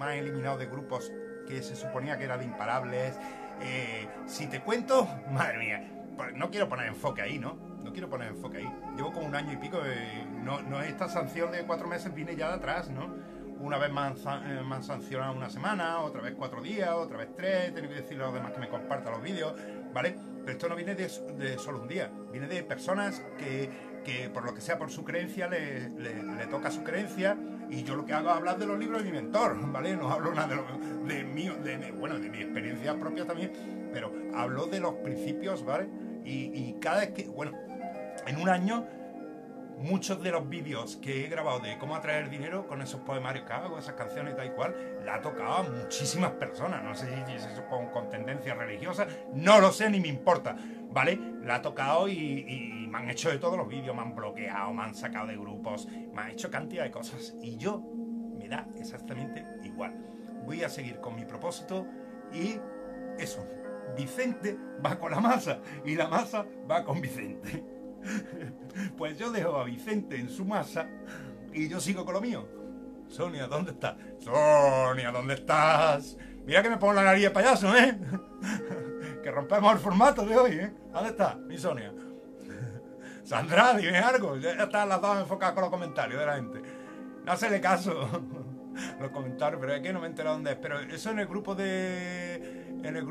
que se suponía que eran imparables. Si te cuento, madre mía, no quiero poner enfoque ahí, ¿no? No quiero poner enfoque ahí. Llevo como un año y pico, no esta sanción de 4 meses viene ya de atrás, ¿no? Una vez me han sancionado una semana, otra vez 4 días, otra vez 3, tengo que decirle a los demás que me compartan los vídeos, ¿vale? Pero esto no viene de solo un día, viene de personas que por lo que sea, por su creencia, le toca su creencia, y yo lo que hago es hablar de los libros de mi mentor, ¿vale? No hablo nada de mi experiencia propia también, pero hablo de los principios, ¿vale? Y cada vez que, bueno, en un año, muchos de los vídeos que he grabado de cómo atraer dinero con esos poemarios que hago, esas canciones y tal y cual, la ha tocado a muchísimas personas. No sé si es eso con tendencia religiosa, no lo sé ni me importa, ¿vale? La ha tocado y me han hecho de todos los vídeos, me han bloqueado, me han sacado de grupos, me han hecho cantidad de cosas y yo me da exactamente igual. Voy a seguir con mi propósito y eso, Vicente va con la masa y la masa va con Vicente. Pues yo dejo a Vicente en su masa y yo sigo con lo mío. Sonia, ¿dónde estás? Sonia, ¿dónde estás? Mira que me pongo la nariz de payaso, ¿eh? Que rompemos el formato de hoy, ¿eh? ¿Dónde está mi Sonia? Sandra, dime algo. Ya están las dos enfocadas con los comentarios de la gente. No hacerle caso los comentarios, pero es que no me he enterado dónde es. Pero eso en el grupo de...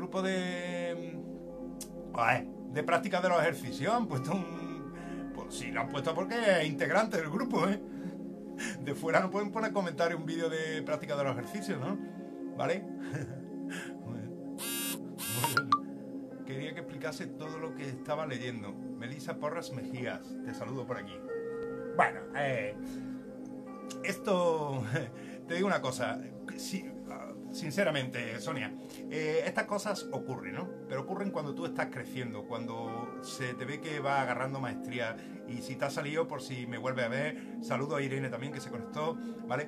de práctica de los ejercicios han puesto un... Pues sí, lo han puesto porque es integrante del grupo, ¿eh? De fuera no pueden poner comentarios un vídeo de práctica de los ejercicios, ¿no? ¿Vale? Quería que explicase todo lo que estaba leyendo. Melissa Porras Mejías, te saludo por aquí. Bueno, esto... Te digo una cosa, sinceramente, Sonia, estas cosas ocurren, ¿no? Pero ocurren cuando tú estás creciendo, cuando se te ve que va agarrando maestría. Y si te ha salido, por si me vuelve a ver, saludo a Irene también, que se conectó, ¿vale?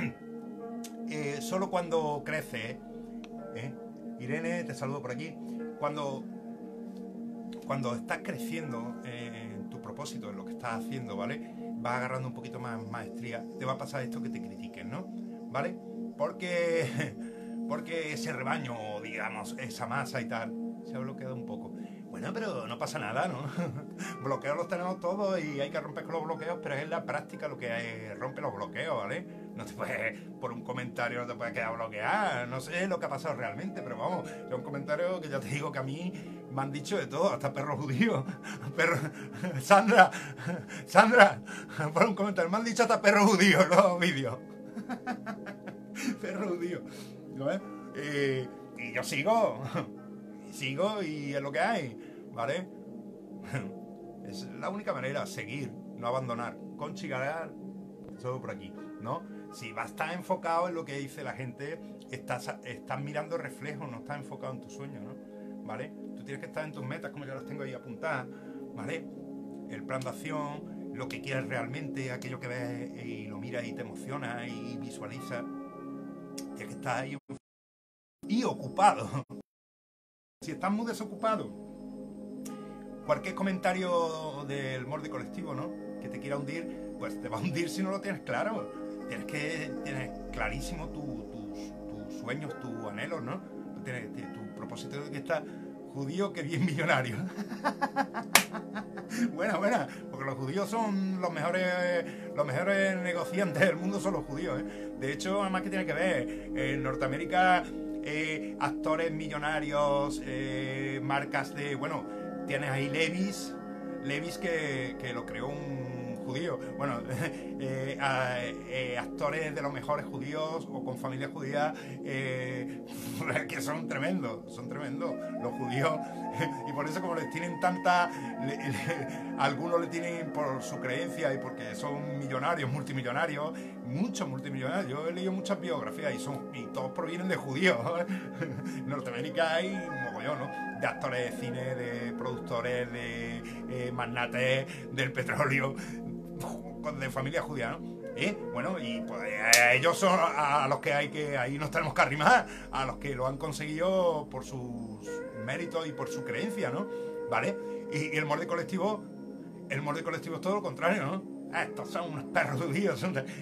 Solo cuando crece, Irene, te saludo por aquí. Cuando estás creciendo en tu propósito, en lo que estás haciendo, ¿vale? Vas agarrando un poquito más maestría, te va a pasar esto que te critiquen, ¿no? ¿Vale? Porque ese rebaño, digamos, esa masa y tal, se ha bloqueado un poco. Bueno, pero no pasa nada, ¿no? Bloqueos los tenemos todos y hay que romper con los bloqueos, pero es la práctica lo que rompe los bloqueos, ¿vale? No te puedes, por un comentario no te puedes quedar bloqueado. No sé lo que ha pasado realmente, pero vamos, es un comentario que ya te digo que a mí Me han dicho de todo, hasta perro judío. Perro... Sandra, por un comentario, me han dicho hasta perro judío en los vídeos. Perro judío. ¿No ves? Y yo sigo y es lo que hay, ¿vale? Es la única manera, seguir, no abandonar, conchigarear, todo por aquí, ¿no? Si vas a estar enfocado en lo que dice la gente, estás mirando reflejos, no estás enfocado en tus sueños, ¿no? ¿Vale? Tú tienes que estar en tus metas, como yo las tengo ahí apuntadas, ¿vale? El plan de acción, lo que quieres realmente, aquello que ves y lo miras y te emociona y visualizas. Tienes que estar ahí y ocupado. Si estás muy desocupado, cualquier comentario del molde colectivo, ¿no?, que te quiera hundir, pues te va a hundir si no lo tienes claro. Tienes clarísimo tus sueños, tus anhelos, ¿no? Tienes tu propósito de que estás judío, que bien millonario. Buena, porque los judíos son los mejores negociantes del mundo, son los judíos, ¿eh? De hecho, además que tiene que ver, en Norteamérica, actores millonarios, marcas de, bueno, tienes ahí Levi's que lo creó un judío, bueno, actores de los mejores judíos o con familias judías, que son tremendos los judíos. Y por eso, como les tienen algunos le tienen por su creencia y porque son millonarios, multimillonarios, muchos multimillonarios. Yo he leído muchas biografías y todos provienen de judíos. En Norteamérica hay un mogollón, ¿no?, de actores de cine, de productores, de magnates del petróleo, de familia judía, ¿no? Bueno, y pues ellos son a los que ahí nos tenemos que arrimar, a los que lo han conseguido por sus méritos y por su creencia, ¿no? ¿Vale? Y el molde colectivo es todo lo contrario, ¿no? Estos son unos perros judíos, son de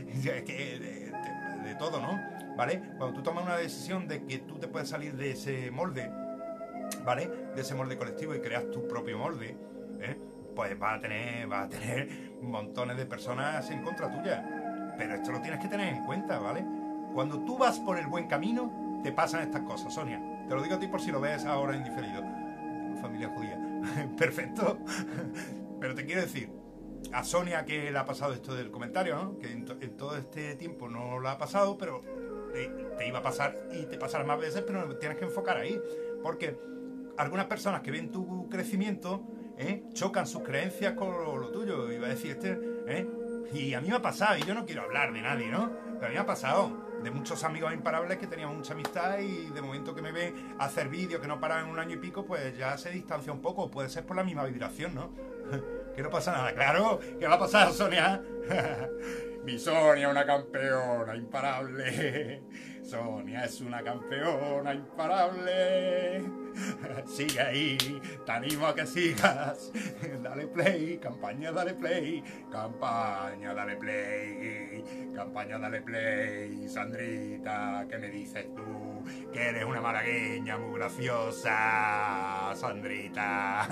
todo, ¿no? ¿Vale? Cuando tú tomas una decisión de que tú te puedes salir de ese molde, ¿vale?, de ese molde colectivo, y creas tu propio molde, pues vas a tener montones de personas en contra tuya. Pero esto lo tienes que tener en cuenta, ¿vale? Cuando tú vas por el buen camino, te pasan estas cosas, Sonia. Te lo digo a ti por si lo ves ahora en diferido. Familia judía. Perfecto. Pero te quiero decir, a Sonia, que le ha pasado esto del comentario, ¿no?, que en todo este tiempo no lo ha pasado, pero te iba a pasar y te pasará más veces, pero tienes que enfocar ahí. Porque algunas personas que ven tu crecimiento, chocan sus creencias con lo tuyo. Iba a decir y a mí me ha pasado, y yo no quiero hablar de nadie, ¿no?, pero a mí me ha pasado de muchos amigos imparables que teníamos mucha amistad, y de momento que me ven hacer vídeos que no paran en un año y pico, pues ya se distancia un poco. Puede ser por la misma vibración, ¿no? Que no pasa nada. Claro, ¿qué va a pasar, Sonia? Mi Sonia, una campeona imparable. Sonia es una campeona imparable. Sigue ahí, te animo a que sigas. Dale play, campaña, dale play. Campaña, dale play. Campaña, dale play. Sandrita, ¿qué me dices tú? Que eres una malagueña muy graciosa, Sandrita.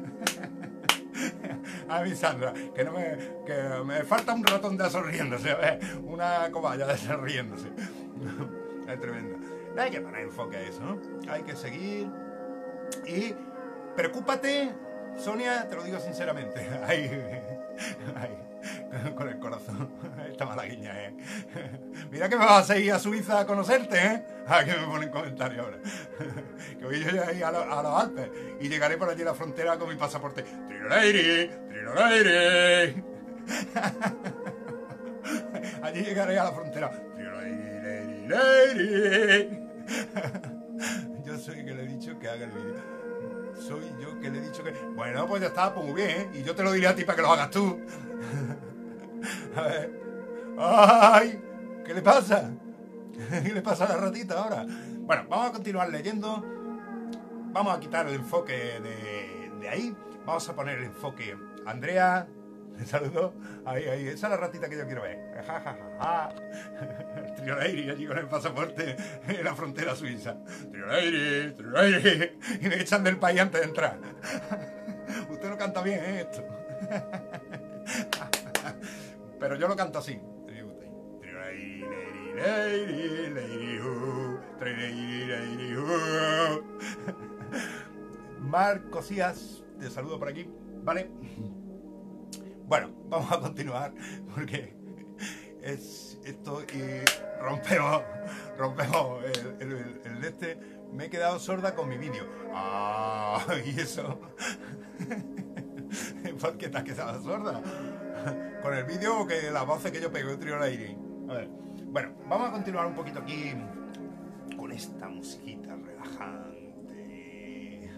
A mí, Sandra, que me falta un ratón de sonriéndose, una cobaya de sonriéndose. Es tremendo. Hay que poner enfoque a eso, ¿no? Hay que seguir. Y preocúpate, Sonia, te lo digo sinceramente. Con el corazón. Esta malagueña, Mira que me vas a seguir a Suiza a conocerte, que me ponen comentarios ahora. Que voy yo ahí a los Alpes y llegaré por allí a la frontera con mi pasaporte. ¡Triroleiri! ¡Triroleiri! Allí llegaré a la frontera. Yo soy el que le he dicho que haga el vídeo. Soy yo que le he dicho que... Bueno, pues ya está, pues muy bien, Y yo te lo diré a ti para que lo hagas tú. A ver. ¡Ay! ¿Qué le pasa? ¿Qué le pasa a la ratita ahora? Bueno, vamos a continuar leyendo. Vamos a quitar el enfoque de ahí. Vamos a poner el enfoque. Andrea, te saludo. Ahí, esa es la ratita que yo quiero ver. Ja, ja, ja, ja. Trioleiri, allí con el pasaporte en la frontera suiza. Trioleiri. Y me echan del país antes de entrar. Usted lo canta bien, esto. Pero yo lo canto así. Mar Cosías, te saludo por aquí, ¿vale? Bueno, vamos a continuar porque es esto y rompemos el de este. Me he quedado sorda con mi vídeo. Ah, y eso. ¿Por qué te has quedado sorda? ¿Con el vídeo o que las voces que yo pego trío al aire? A ver. Bueno, vamos a continuar un poquito aquí con esta musiquita relajante.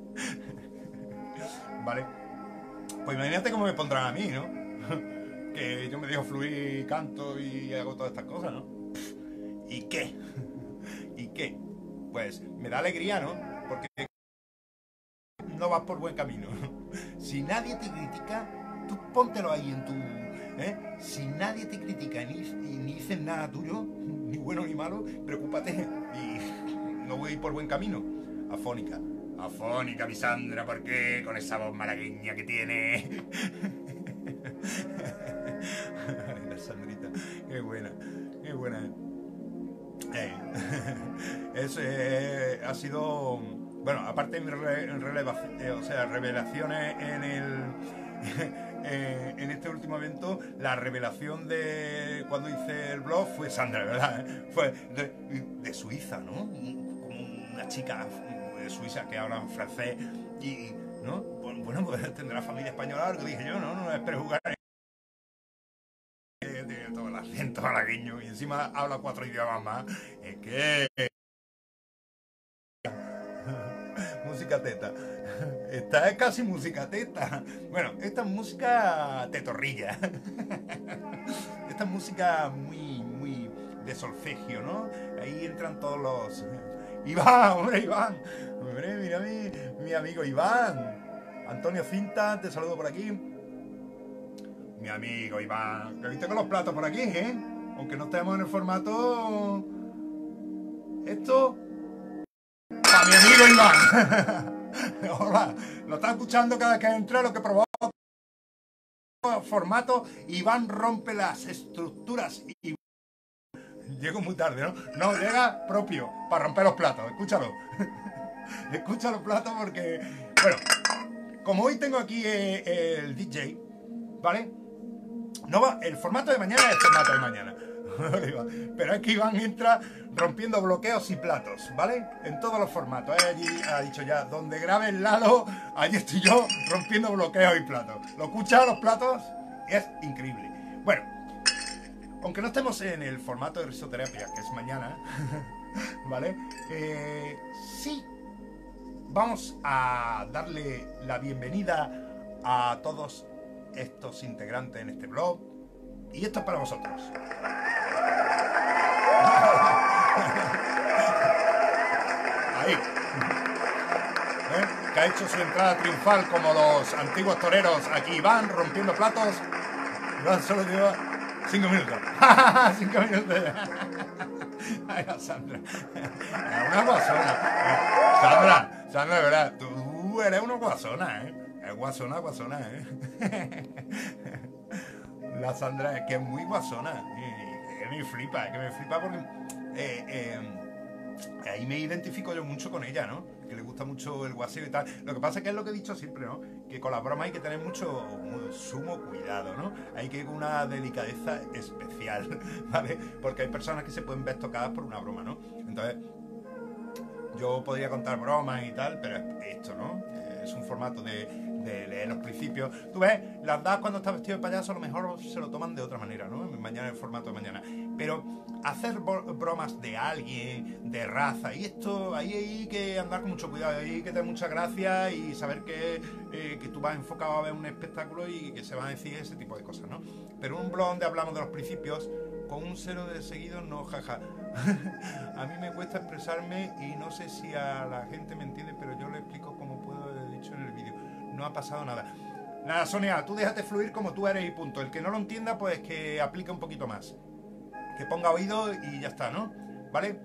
Vale. Pues imagínate cómo me pondrán a mí, ¿no? Que yo me dejo fluir, canto y hago todas estas cosas, ¿no? ¿Y qué? ¿Y qué? Pues me da alegría, ¿no? Porque no vas por buen camino. Si nadie te critica, tú póntelo ahí en tu... Si nadie te critica ni dices nada tuyo, ni bueno ni malo, preocúpate y no voy a ir por buen camino. Afónica. Afónica, mi Sandra, ¿por qué? Con esa voz malagueña que tiene. La Sandrita, qué buena, qué buena. Eso ha sido, bueno, aparte de mis revelaciones en este último evento, la revelación de cuando hice el blog fue Sandra, ¿verdad? Fue de Suiza, ¿no? Como una chica de Suiza que habla en francés y, ¿no? Bueno, pues tendrá familia española, lo que dije yo, no es prejugar. Tiene todo el acento malagueño y encima habla 4 idiomas más. Es que... música teta. Esta es casi música teta. Bueno, esta es música tetorrilla. Esta es música muy de solfegio, ¿no? Ahí entran todos los... Iván, hombre, Iván. Hombre, mira mi amigo Iván. Antonio Cinta, te saludo por aquí. Mi amigo Iván. Que viste con los platos por aquí, ¿eh? Aunque no estemos en el formato... Esto... ¡Para mi amigo Iván! Hola. Lo está escuchando cada vez que entra, lo que probó formato. Iván rompe las estructuras y... Llego muy tarde, ¿no? No, llega propio para romper los platos. Escúchalo. Escucha los platos porque... Bueno, como hoy tengo aquí el DJ, ¿vale? No va, el formato de mañana es el formato de mañana. Pero es que Iván entra rompiendo bloqueos y platos, ¿vale? En todos los formatos. Allí ha dicho ya, donde grabe el Lalo, allí estoy yo rompiendo bloqueos y platos. Lo escucha los platos, es increíble. Bueno, aunque no estemos en el formato de risoterapia, que es mañana, ¿vale? Sí, vamos a darle la bienvenida a todos estos integrantes en este blog. Y esto es para vosotros. Ahí. Que ha hecho su entrada triunfal como los antiguos toreros. Aquí van rompiendo platos. Iván solo lleva 5 minutos. 5 minutos. Ay, la Sandra. Una guasona. Sandra, de verdad, tú eres una guasona, ¿eh? Guasona, La Sandra es que es muy guasona. Que me flipa porque ahí me identifico yo mucho con ella, ¿no? Que le gusta mucho el guaseo y tal. Lo que pasa es que es lo que he dicho siempre, ¿no? Que con las bromas hay que tener mucho sumo cuidado, ¿no? Hay que ir con una delicadeza especial, ¿vale? Porque hay personas que se pueden ver tocadas por una broma, ¿no? Entonces, yo podría contar bromas y tal, pero esto, ¿no? Es un formato de leer los principios. Tú ves, las das cuando estás vestido de payaso, a lo mejor se lo toman de otra manera, ¿no? Mañana el formato de mañana. Pero hacer bromas de alguien, de raza, y esto, ahí hay que andar con mucho cuidado, ahí hay que tener mucha gracia y saber que tú vas enfocado a ver un espectáculo y que se van a decir ese tipo de cosas, ¿no? Pero un blog donde hablamos de los principios, con un 0 de seguido, no, jaja. A mí me cuesta expresarme y no sé si a la gente me entiende, pero yo le explico como puedo, he dicho en el vídeo. No ha pasado nada. Nada, Sonia, tú déjate fluir como tú eres y punto. El que no lo entienda, pues que aplique un poquito más. Que ponga oído y ya está, ¿no? ¿Vale?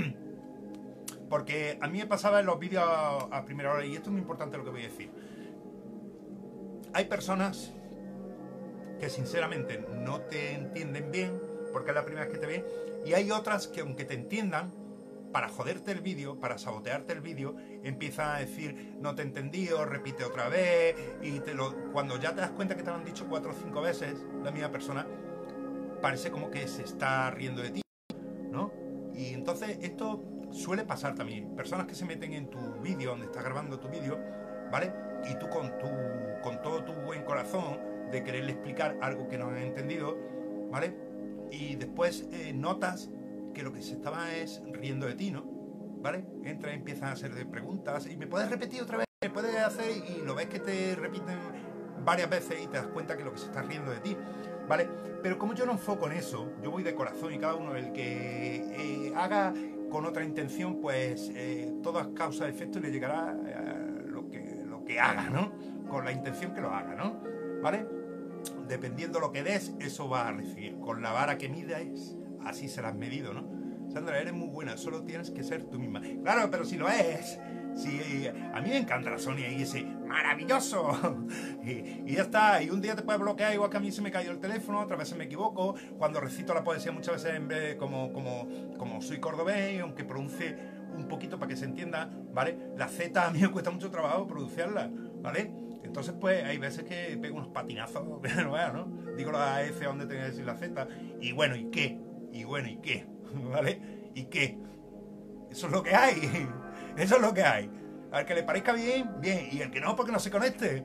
Porque a mí me pasaba en los vídeos a primera hora, y esto es muy importante lo que voy a decir. Hay personas que sinceramente no te entienden bien, porque es la primera vez que te ven, y hay otras que aunque te entiendan, para joderte el vídeo, para sabotearte el vídeo, empieza a decir, no te he entendido, repite otra vez, y cuando ya te das cuenta que te lo han dicho 4 o 5 veces, la misma persona, parece como que se está riendo de ti, ¿no? Y entonces esto suele pasar también. Personas que se meten en tu vídeo, donde estás grabando tu vídeo, ¿vale? Y tú con todo tu buen corazón de quererle explicar algo que no han entendido, ¿vale? Y después notas que lo que se estaba es riendo de ti, ¿no? ¿Vale? Entra y empiezan a hacerle preguntas y me puedes repetir otra vez, me puedes hacer, y lo ves que te repiten varias veces y te das cuenta que lo que se está riendo de ti, ¿vale? Pero como yo no enfoco en eso, yo voy de corazón y cada uno el que haga con otra intención, pues todo es causa efecto y le llegará lo que haga, ¿no? Con la intención que lo haga, ¿no? ¿Vale? Dependiendo lo que des, eso va a recibir. Con la vara que mides, así serás medido, ¿no? Sandra, eres muy buena, solo tienes que ser tú misma. Claro, pero si lo es, si a mí me encanta la Sonia y ese maravilloso. Y ya está, y un día te puedes bloquear, igual que a mí se me cayó el teléfono, otras veces me equivoco. Cuando recito la poesía muchas veces en vez como soy cordobés, aunque pronuncie un poquito para que se entienda, ¿vale? La Z a mí me cuesta mucho trabajo pronunciarla, ¿vale? Entonces, pues, hay veces que pego unos patinazos, ¿no? Digo la F donde tengo que decir la Z, y bueno, ¿y qué? Y bueno, ¿y qué? ¿Vale? ¿Y qué? Eso es lo que hay. Eso es lo que hay. Al que le parezca bien, bien. Y el que no, porque no se conecte.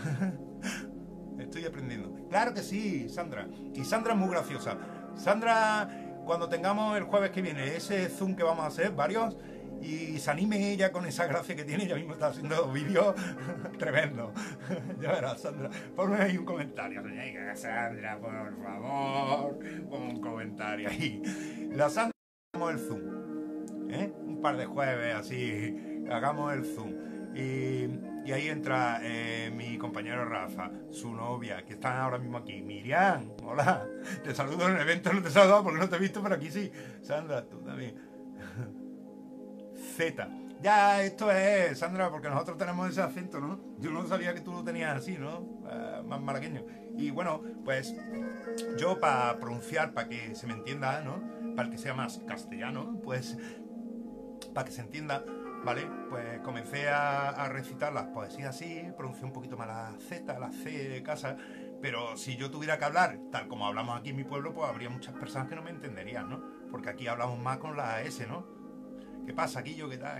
Estoy aprendiendo. Claro que sí, Sandra. Y Sandra es muy graciosa. Sandra, cuando tengamos el jueves que viene ese Zoom que vamos a hacer, varios, y se anime ella con esa gracia que tiene, ella misma está haciendo vídeos tremendo. Ya verás, Sandra. Ponme ahí un comentario. Sandra, por favor, pon un comentario ahí. La Sandra, hagamos el Zoom, ¿eh? Un par de jueves así, hagamos el Zoom. Y ahí entra mi compañero Rafa, su novia, que están ahora mismo aquí. Miriam, hola. Te saludo en el evento, no te he saludado porque no te he visto, pero aquí sí. Sandra, tú también. Z. Ya, esto es, Sandra, porque nosotros tenemos ese acento, ¿no? Yo no sabía que tú lo tenías así, ¿no? Más malagueño. Y bueno, pues yo para pronunciar, para que se me entienda, ¿no? Para el que sea más castellano, pues para que se entienda, ¿vale? Pues comencé a recitar las poesías así, pronuncié un poquito más la Z, la C de casa, pero si yo tuviera que hablar tal como hablamos aquí en mi pueblo, pues habría muchas personas que no me entenderían, ¿no? Porque aquí hablamos más con la S, ¿no? ¿Qué pasa, aquí yo? ¿Qué tal?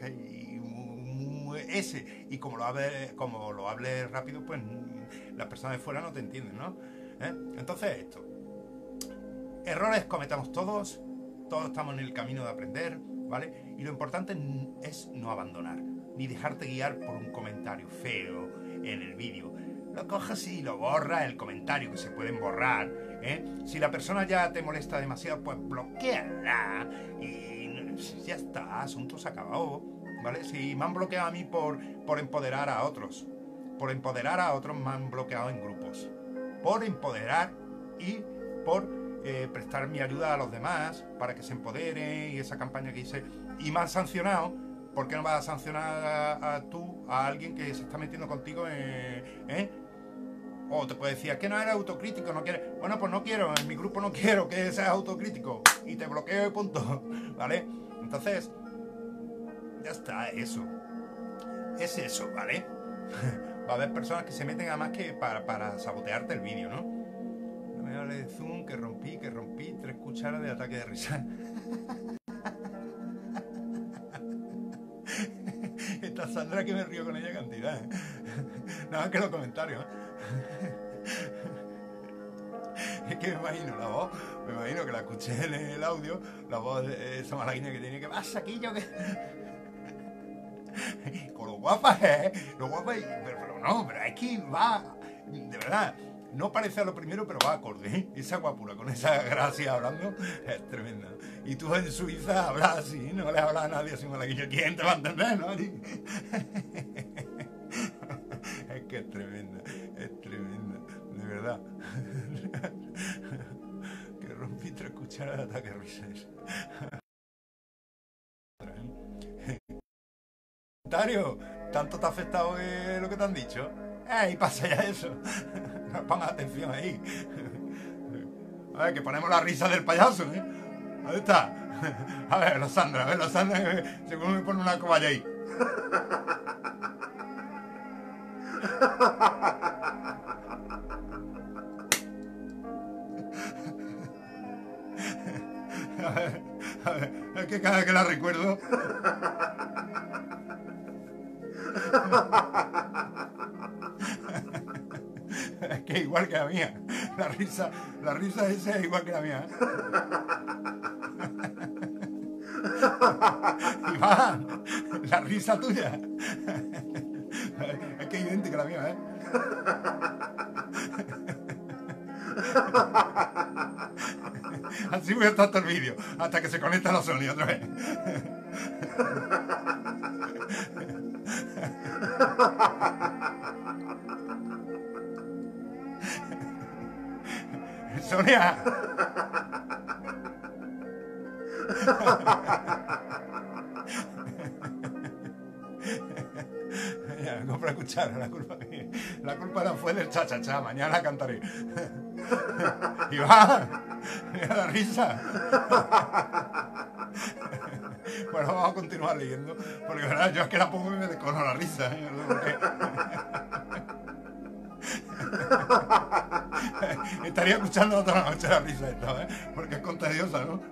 Ese. Y como lo hables rápido, pues las personas de fuera no te entienden, ¿no? Entonces esto. Errores cometamos todos estamos en el camino de aprender, ¿vale? Y lo importante es no abandonar, ni dejarte guiar por un comentario feo en el vídeo. Lo coges y lo borras, el comentario, que se pueden borrar, ¿eh? Si la persona ya te molesta demasiado, pues bloquéala y ya está, asunto se acabó, ¿vale? Si me han bloqueado a mí por empoderar a otros, me han bloqueado en grupos, por empoderar y por prestar mi ayuda a los demás para que se empoderen, y esa campaña que hice, y me han sancionado. ¿Por qué no vas a sancionar a alguien que se está metiendo contigo O te puede decir, es que no eres autocrítico, no quieres. Bueno, pues no quiero, en mi grupo no quiero que seas autocrítico y te bloqueo y punto, ¿vale? Entonces, ya está, eso. Es eso, ¿vale? Va a haber personas que se meten además que para sabotearte el vídeo, ¿no? No me hables de Zoom, que rompí 3 cucharas de ataque de risa. Esta Sandra que me río con ella cantidad, ¿eh? Nada más que los comentarios, Es que me imagino la voz, me imagino que la escuché en el audio, la voz de esa malagueña que tiene que pasa aquí yo que... Con lo guapa, lo guapa, pero no, pero es que va, de verdad, no parece a lo primero, pero va acorde, ¿eh? Esa guapura, con esa gracia hablando, es tremenda. Y tú en Suiza hablas así, no le hablas a nadie así malagueño. ¿Quién te va a entender, no? Es que es tremenda, de verdad. Que rompí 3 cucharas de ataque de risas. ¿Tanto te ha afectado lo que te han dicho? Y pasa ya eso. No pongas atención ahí. A ver, que ponemos la risa del payaso, ¿eh? ¿Dónde está? A ver, Sandra, seguro me pone una cobaya ahí. A ver, es que cada vez que la recuerdo... Es que igual que la mía. La risa esa es igual que la mía. Iván, la risa tuya. Es que es idéntica a la mía, ¿eh? Así voy a estar todo el vídeo, hasta que se conecta la Sony otra vez. Sonia. Ya, me compro cuchara, la culpa no fue del cha-cha-cha, mañana cantaré. Iván, mira la risa. Bueno, vamos a continuar leyendo, porque verdad, yo es que la pongo y me descono la risa. Estaría escuchando toda la noche la risa esta, ¿eh? Porque es contagiosa, ¿no?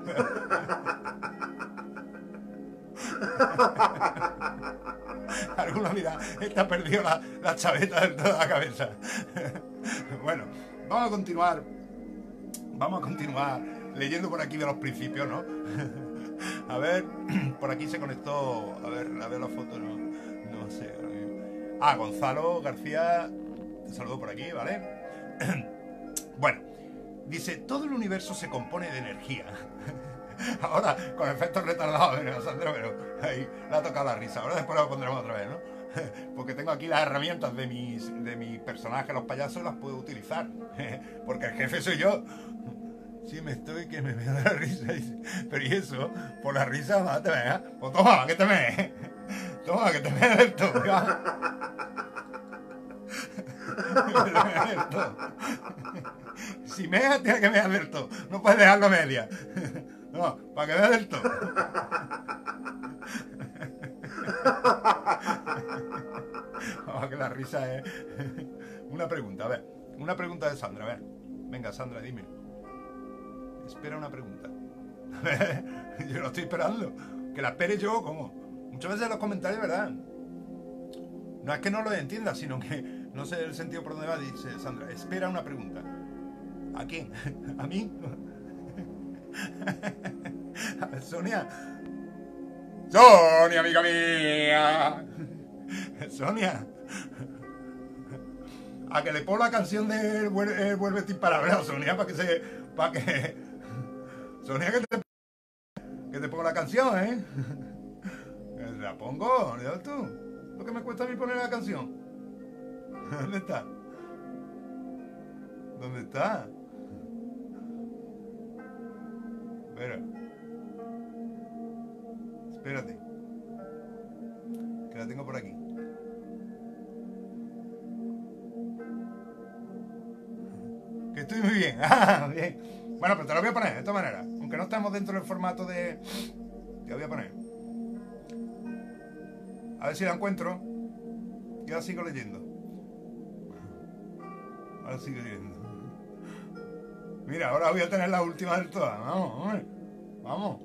Alguna mira, esta perdió la chaveta de toda la cabeza. Bueno, vamos a continuar leyendo por aquí de los principios, ¿no? A ver, por aquí se conectó, a ver la foto, no sé. Ah, Gonzalo García, te saludo por aquí, ¿vale? Bueno, dice, todo el universo se compone de energía. Ahora, con efectos retardados, Sandra, pero ahí le ha tocado la risa. Ahora después lo pondremos otra vez, ¿no? Porque tengo aquí las herramientas de mis personajes, los payasos, las puedo utilizar. Porque el jefe soy yo. Sí, que me veo de la risa. Pero ¿y eso? Por la risa, más te veas. Pues toma, que te me. Toma, que te me del todo. Si meas, tienes que mear del todo. No puedes dejarlo a media. No, para que veas del todo. Oh, que la risa es... Una pregunta, a ver. Una pregunta de Sandra, a ver. Venga, Sandra, dime. Espera una pregunta. A ver, yo lo estoy esperando. Que la espere yo, ¿cómo? Muchas veces en los comentarios, ¿verdad? No es que no lo entienda, sino que no sé el sentido por dónde va. Dice Sandra, espera una pregunta. ¿A quién? ¿A mí? A ver, Sonia. Sonia, amiga mía. Sonia. A que le pongo la canción de Vuélvete imparable a Sonia para que Sonia, que te pongo la canción, ¿eh? La pongo, ¿ya tú? Lo que me cuesta a mí poner la canción. ¿Dónde está? ¿Dónde está? Espérate. Que la tengo por aquí. Que estoy muy bien. Ah, bien. Bueno, pero te lo voy a poner de esta manera. Aunque no estamos dentro del formato de... Te lo voy a poner. A ver si la encuentro. Y ahora sigo leyendo. Ahora sigo leyendo. Mira, ahora voy a tener la última del todas. Vamos, hombre. Vamos.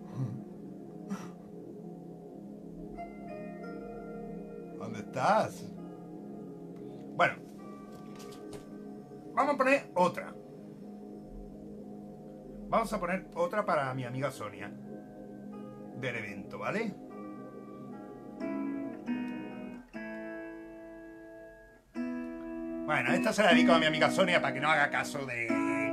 ¿Dónde estás? Bueno. Vamos a poner otra. Vamos a poner otra para mi amiga Sonia. Del evento, ¿vale? Bueno, esta se la dedico a mi amiga Sonia para que no haga caso de...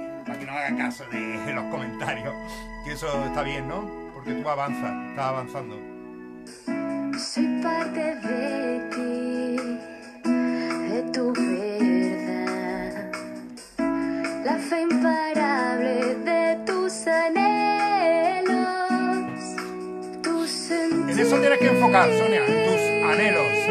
los comentarios. Que eso está bien, ¿no? Porque tú avanzas, estás avanzando. Soy parte de ti, de tu verdad, la fe imparable de tus anhelos, tus sentidos. En eso tienes que enfocar, Sonia, en tus anhelos.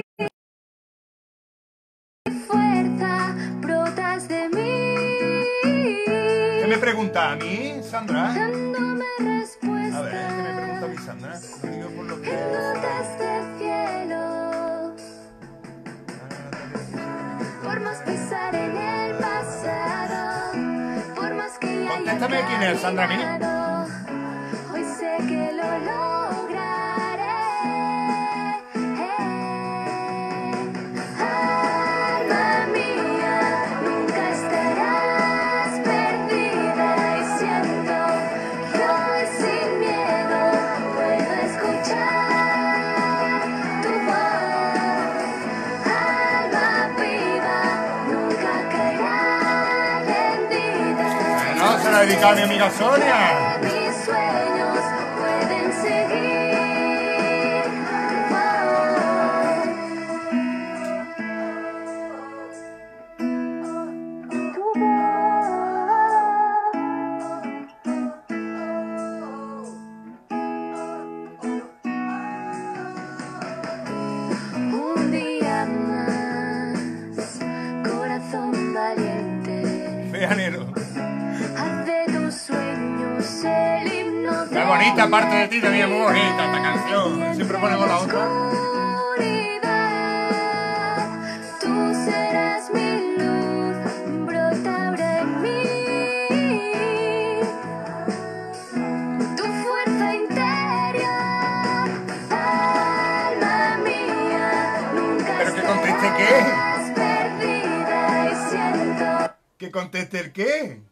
Fuerza, brotas de mí. ¿Qué me pregunta a mí, Sandra? Dándome respuestas. A ver. contéstame quién es, Sandra Mí. Hoy sé que lo lograré. Alma mía, nunca estarás perdida y siento que hoy sin miedo puedo escuchar tu voz. Alma viva, nunca caerá rendida. No, se la dedica a mi amiga Sonia. Mis sueños pueden seguir. Un día más, corazón valiente. Veanero. Haz de tus sueños el himno de Qué bonita parte de ti, también muy bonita esta canción. Siempre ponemos la otra. oscuridad. Tú serás mi luz, brota ahora en mí. Tu fuerza interior, alma mía, nunca ¿Pero que conteste qué? estarás perdida y siento. ¿Que conteste el qué?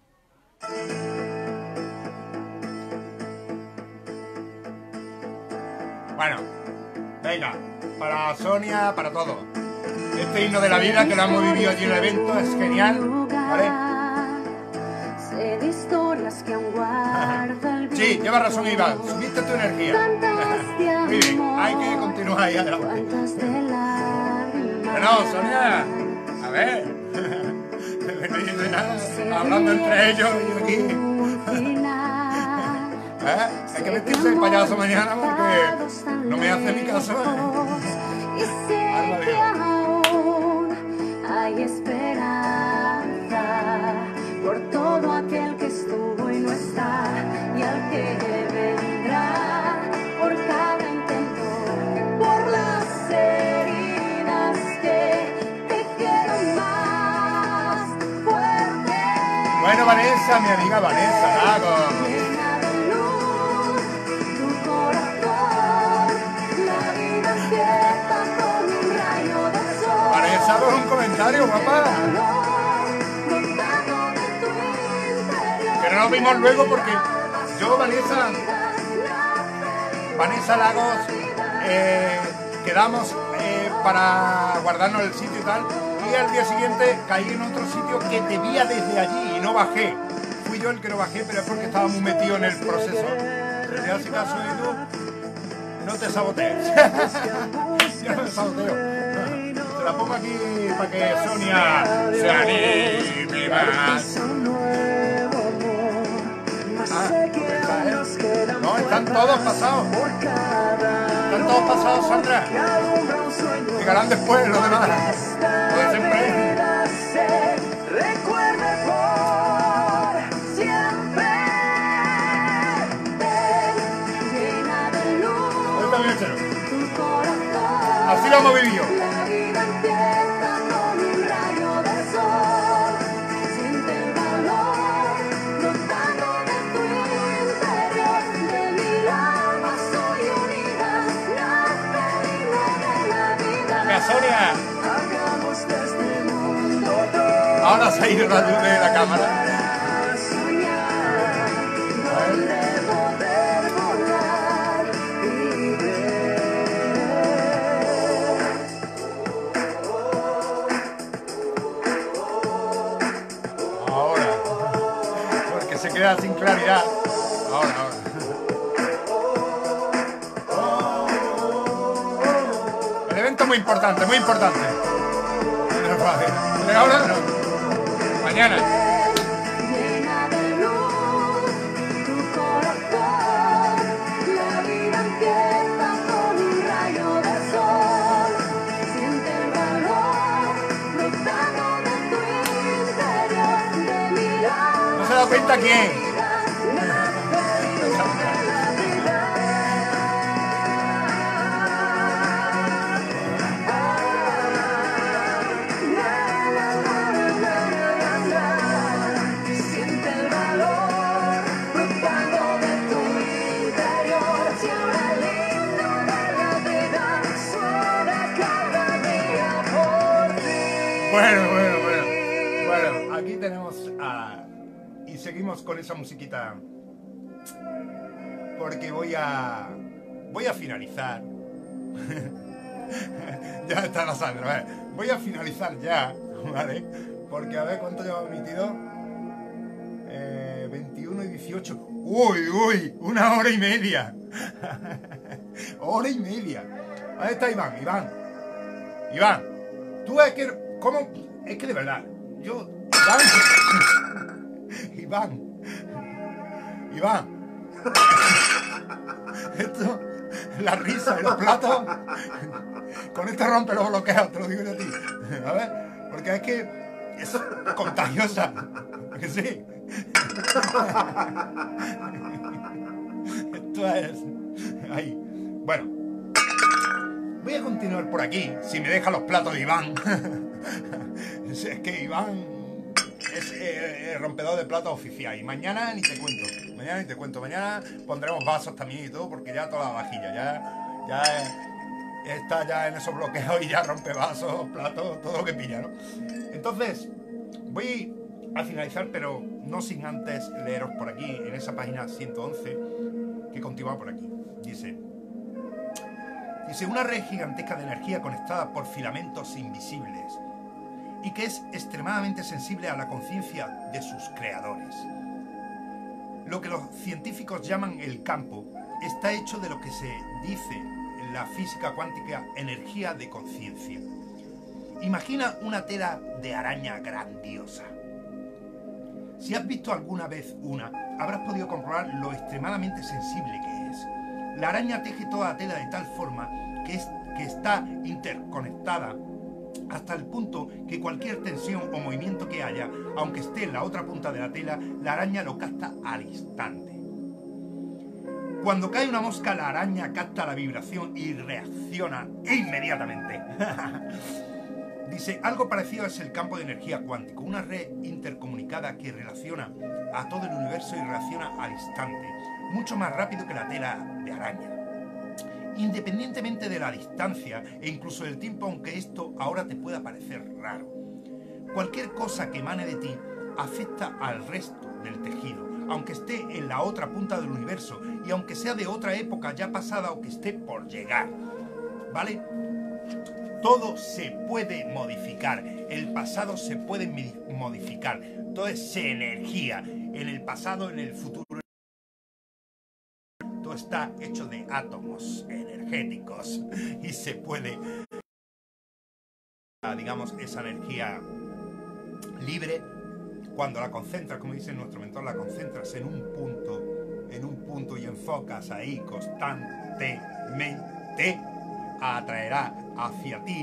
Bueno, venga, para Sonia, para todo. Este himno de la vida que lo hemos vivido allí en el evento es genial, ¿vale? Sé de historias que aún guarda el Sí, viento. lleva razón, Iván, subiste tu energía. Cuántas de Muy bien, amor, hay que continuar ahí adelante. cuántas de lágrimas. Bueno, Sonia, a ver, no dice nada, hablando entre ellos y aquí. Un final. Hay que vestirse de payaso mañana porque no me hace ni caso. Y sé Alma que Dios. aún hay esperanza por todo aquel que estuvo y no está, y al que vendrá por cada intento, por las heridas que te hicieron más fuerte. Bueno, Vanessa, mi amiga Vanessa Lagos. Llena de luz tu corazón, la vida empieza con un rayo de sol. Vanessa, pues un comentario, guapa. Brotando de tu interior. Que no nos vimos luego porque yo, Vanessa Lagos, quedamos para guardarnos el sitio y tal. Y al día siguiente caí en otro sitio que te veía desde allí y no bajé. Fui yo el que no bajé, pero es porque estaba muy metido en el proceso. Pero ya si caso y tú, no te sabotees. Yo no me saboteo. Te la pongo aquí para que Sonia se anime más. No, están todos pasados. Están todos pasados, Sandra. Llegarán después los demás. Lo de siempre. Recuerde por siempre. Llena de luz Hoy también quiero. tu corazón. Así lo hemos vivido. La vida empieza con un rayo de sol. Siente el valor brotando de tu interior. De mi alma soy unida, nace el himno de la vida. Venga, Sonia. Hagamos de este mundo Ahora se ha ido la luz de la cámara. soñar, donde poder volar y ver. Ahora. Porque se queda sin claridad. Ahora, ahora. El evento es muy importante, muy importante. No es fácil. Pero ahora no. Mañana. Llena de luz tu corazón, la vida empieza con un rayo de sol. Siente el valor brotando de tu interior, de mi alma. ¿No se da cuenta quién? Siente el valor Y seguimos con esa musiquita. Porque voy a finalizar. Ya está la sangre, ¿vale? Voy a finalizar ya, ¿vale? Porque a ver cuánto llevo emitido. 21 y 18. ¡Uy! ¡Una hora y media! ¡Hora y media! Ahí está Iván, tú es que... ¿Cómo? Es que de verdad, yo... Iván. Esto, la risa y los platos, con esto rompe los bloqueos, te lo digo yo a ti. A ver, porque es que es contagiosa. ¿Que sí? Esto es... Ahí. Bueno, voy a continuar por aquí, si me deja los platos de Iván. Es que Iván es el rompedor de platos oficial. Y mañana ni te cuento. Mañana pondremos vasos también y todo, porque ya toda la vajilla ya está ya en esos bloqueos y ya rompe vasos, platos, todo lo que pilla, ¿no? Entonces, voy a finalizar, pero no sin antes leeros por aquí, en esa página 111, que continúa por aquí. Dice, una red gigantesca de energía conectada por filamentos invisibles y que es extremadamente sensible a la conciencia de sus creadores. Lo que los científicos llaman el campo está hecho de lo que se dice en la física cuántica energía de conciencia. Imagina una tela de araña grandiosa. Si has visto alguna vez una, habrás podido comprobar lo extremadamente sensible que es. La araña teje toda la tela de tal forma que está interconectada hasta el punto que cualquier tensión o movimiento que haya, aunque esté en la otra punta de la tela, la araña lo capta al instante. Cuando cae una mosca, la araña capta la vibración y reacciona inmediatamente. Dice, algo parecido es el campo de energía cuántico, una red intercomunicada que relaciona a todo el universo y reacciona al instante, mucho más rápido que la tela de araña. Independientemente de la distancia e incluso del tiempo, aunque esto ahora te pueda parecer raro. Cualquier cosa que emane de ti afecta al resto del tejido, aunque esté en la otra punta del universo y aunque sea de otra época ya pasada o que esté por llegar. ¿Vale? Todo se puede modificar, el pasado se puede modificar, todo es energía, en el pasado, en el futuro. Todo está hecho de átomos energéticos y se puede, digamos, esa energía libre, cuando la concentras, como dice nuestro mentor, la concentras en un punto y enfocas ahí constantemente, atraerá hacia ti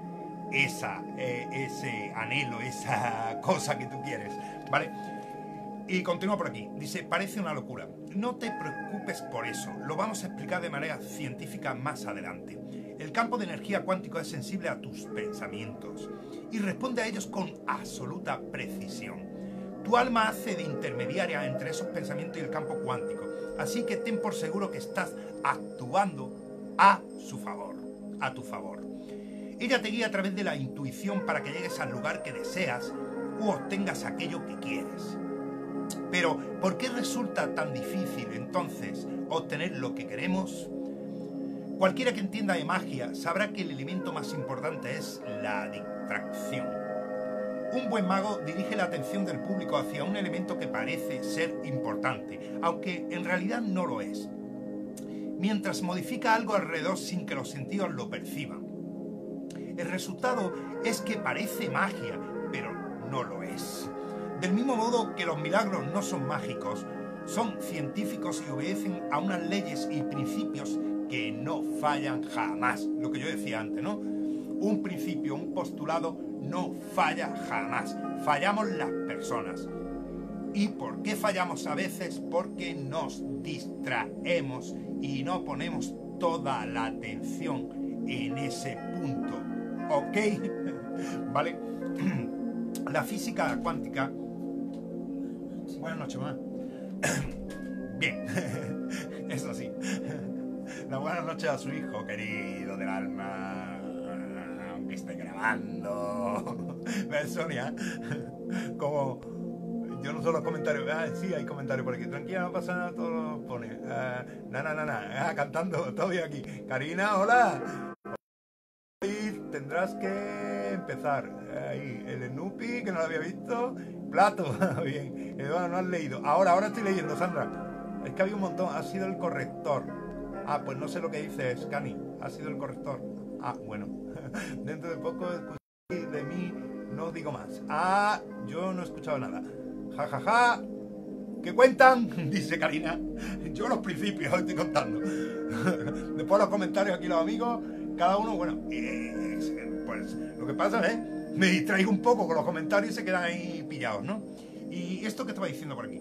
ese anhelo, esa cosa que tú quieres, ¿vale? Y continúa por aquí. Dice, parece una locura. No te preocupes por eso. Lo vamos a explicar de manera científica más adelante. El campo de energía cuántico es sensible a tus pensamientos y responde a ellos con absoluta precisión. Tu alma hace de intermediaria entre esos pensamientos y el campo cuántico. Así que ten por seguro que estás actuando a su favor, a tu favor. Ella te guía a través de la intuición para que llegues al lugar que deseas u obtengas aquello que quieres. Pero, ¿por qué resulta tan difícil entonces obtener lo que queremos? Cualquiera que entienda de magia sabrá que el elemento más importante es la distracción. Un buen mago dirige la atención del público hacia un elemento que parece ser importante, aunque en realidad no lo es, mientras modifica algo alrededor sin que los sentidos lo perciban. El resultado es que parece magia, pero no lo es. Del mismo modo que los milagros no son mágicos, son científicos y obedecen a unas leyes y principios que no fallan jamás. Lo que yo decía antes, ¿no? Un principio, un postulado no falla jamás. Fallamos las personas. ¿Y por qué fallamos a veces? Porque nos distraemos y no ponemos toda la atención en ese punto. ¿Ok? ¿Vale? La física cuántica... Buenas noches, mamá. Bien, eso sí. La buenas noches a su hijo querido del alma, aunque esté grabando. ¿Ves, Sonia? Como Yo no sé los comentarios. Ah, sí, hay comentarios por aquí. Tranquila, no pasa nada, todo lo pone. Cantando, todo bien aquí. Karina, hola. Hoy tendrás que empezar. Ahí, el Snoopy, que no lo había visto. Plato, bien. Eduardo, no has leído. Ahora estoy leyendo, Sandra. Es que había un montón. Ha sido el corrector. Ah, pues no sé lo que dices, Cani. Ha sido el corrector. Ah, bueno. Dentro de poco escuché de mí, no digo más. Ah, yo no he escuchado nada. Ja, ja, ja. ¿Qué cuentan? Dice Karina. Yo los principios estoy contando. Después los comentarios aquí los amigos. Cada uno, bueno, pues lo que pasa es, me distraigo un poco con los comentarios y se quedan ahí pillados, ¿no? Y esto que estaba diciendo por aquí.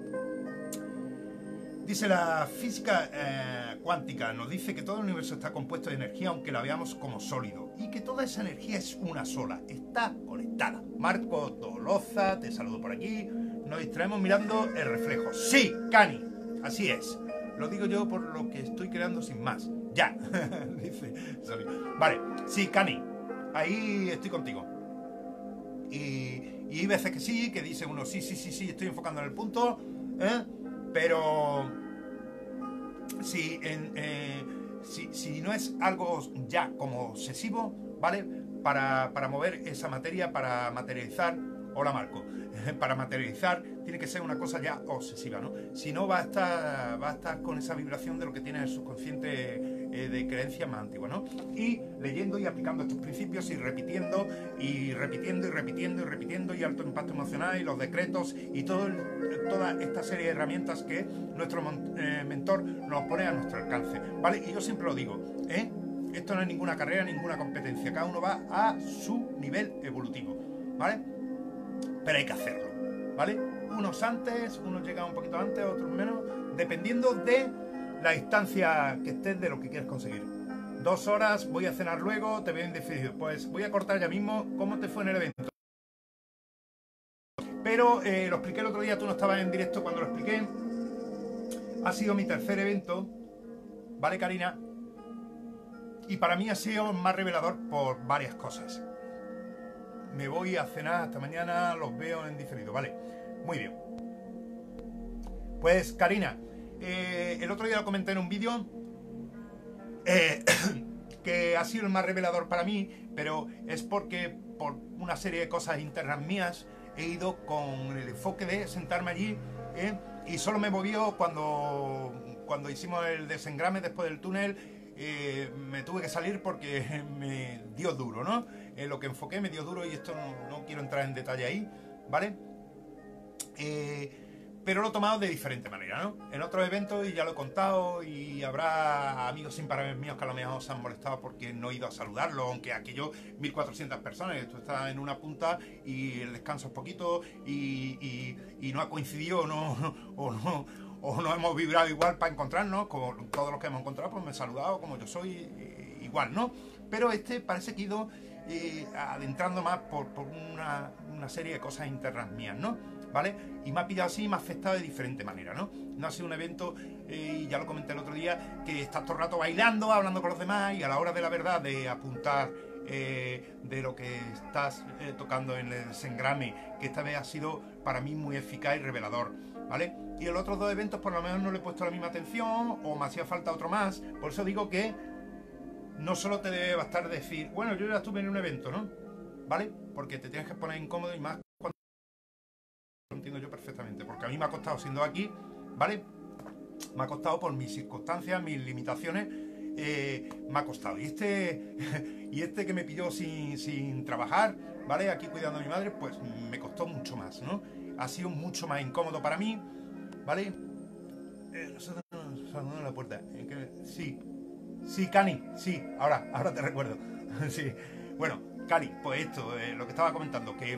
Dice la física cuántica, nos dice que todo el universo está compuesto de energía aunque la veamos como sólido y que toda esa energía es una sola, está conectada. Marco Toloza, te saludo por aquí, nos distraemos mirando el reflejo. Sí, Cani, así es. Lo digo yo por lo que estoy creando sin más. Ya, dice. Vale, sí, Cani, ahí estoy contigo. Y hay veces que sí, que dice uno, sí, estoy enfocando en el punto, pero si no es algo ya como obsesivo, ¿vale? Para mover esa materia, para materializar, hola Marco, para materializar tiene que ser una cosa ya obsesiva, ¿no? Si no va a estar con esa vibración de lo que tiene el subconsciente de creencias más antiguas, ¿no? Y leyendo y aplicando estos principios y repitiendo y alto impacto emocional y los decretos y toda esta serie de herramientas que nuestro mentor nos pone a nuestro alcance, ¿vale? Y yo siempre lo digo, esto no es ninguna carrera, ninguna competencia, cada uno va a su nivel evolutivo, ¿vale? Pero hay que hacerlo, ¿vale? Unos antes, unos llegan un poquito antes, otros menos, dependiendo de la distancia que estés de lo que quieres conseguir. 2 horas, voy a cenar luego, te veo indefinido. Pues voy a cortar ya mismo. ¿Cómo te fue en el evento? Pero lo expliqué el otro día, tú no estabas en directo cuando lo expliqué. Ha sido mi tercer evento, ¿vale, Karina? Y para mí ha sido más revelador por varias cosas. Me voy a cenar hasta mañana, los veo en diferido, ¿vale? Muy bien. Pues, Karina, el otro día lo comenté en un vídeo que ha sido el más revelador para mí, pero es porque por una serie de cosas internas mías he ido con el enfoque de sentarme allí y solo me movió cuando hicimos el desengrame después del túnel. Me tuve que salir porque me dio duro, ¿no? Lo que enfoqué me dio duro y esto no quiero entrar en detalle ahí, ¿vale? Pero lo he tomado de diferente manera, ¿no? En otros eventos, y ya lo he contado, y habrá amigos sin parar míos que a lo mejor se han molestado porque no he ido a saludarlo, aunque aquello 1400 personas, esto está en una punta y el descanso es poquito y no ha coincidido o no hemos vibrado igual para encontrarnos, como todos los que hemos encontrado, pues me he saludado como yo soy, igual, ¿no? Pero parece que he ido adentrando más por una serie de cosas internas mías, ¿no? ¿Vale? Y me ha pillado así, me ha afectado de diferente manera, ¿no? No ha sido un evento, y ya lo comenté el otro día, que estás todo el rato bailando, hablando con los demás, y a la hora de la verdad de apuntar de lo que estás tocando en el desengrame, que esta vez ha sido para mí muy eficaz y revelador, ¿vale? Y en los otros 2 eventos por lo menos no le he puesto la misma atención, o me hacía falta otro más. Por eso digo que no solo te debe bastar decir, bueno, yo ya estuve en un evento, ¿no? ¿Vale? Porque te tienes que poner incómodo, y más cuando lo entiendo yo perfectamente, porque a mí me ha costado siendo aquí, ¿vale? Me ha costado por mis circunstancias, mis limitaciones, me ha costado. Y este que me pilló sin trabajar, ¿vale? Aquí cuidando a mi madre, pues me costó mucho más, ¿no? Ha sido mucho más incómodo para mí, ¿vale? Saludando en la puerta. Sí, Cani, sí, ahora te recuerdo. Sí. Bueno, Cani, pues esto, lo que estaba comentando, que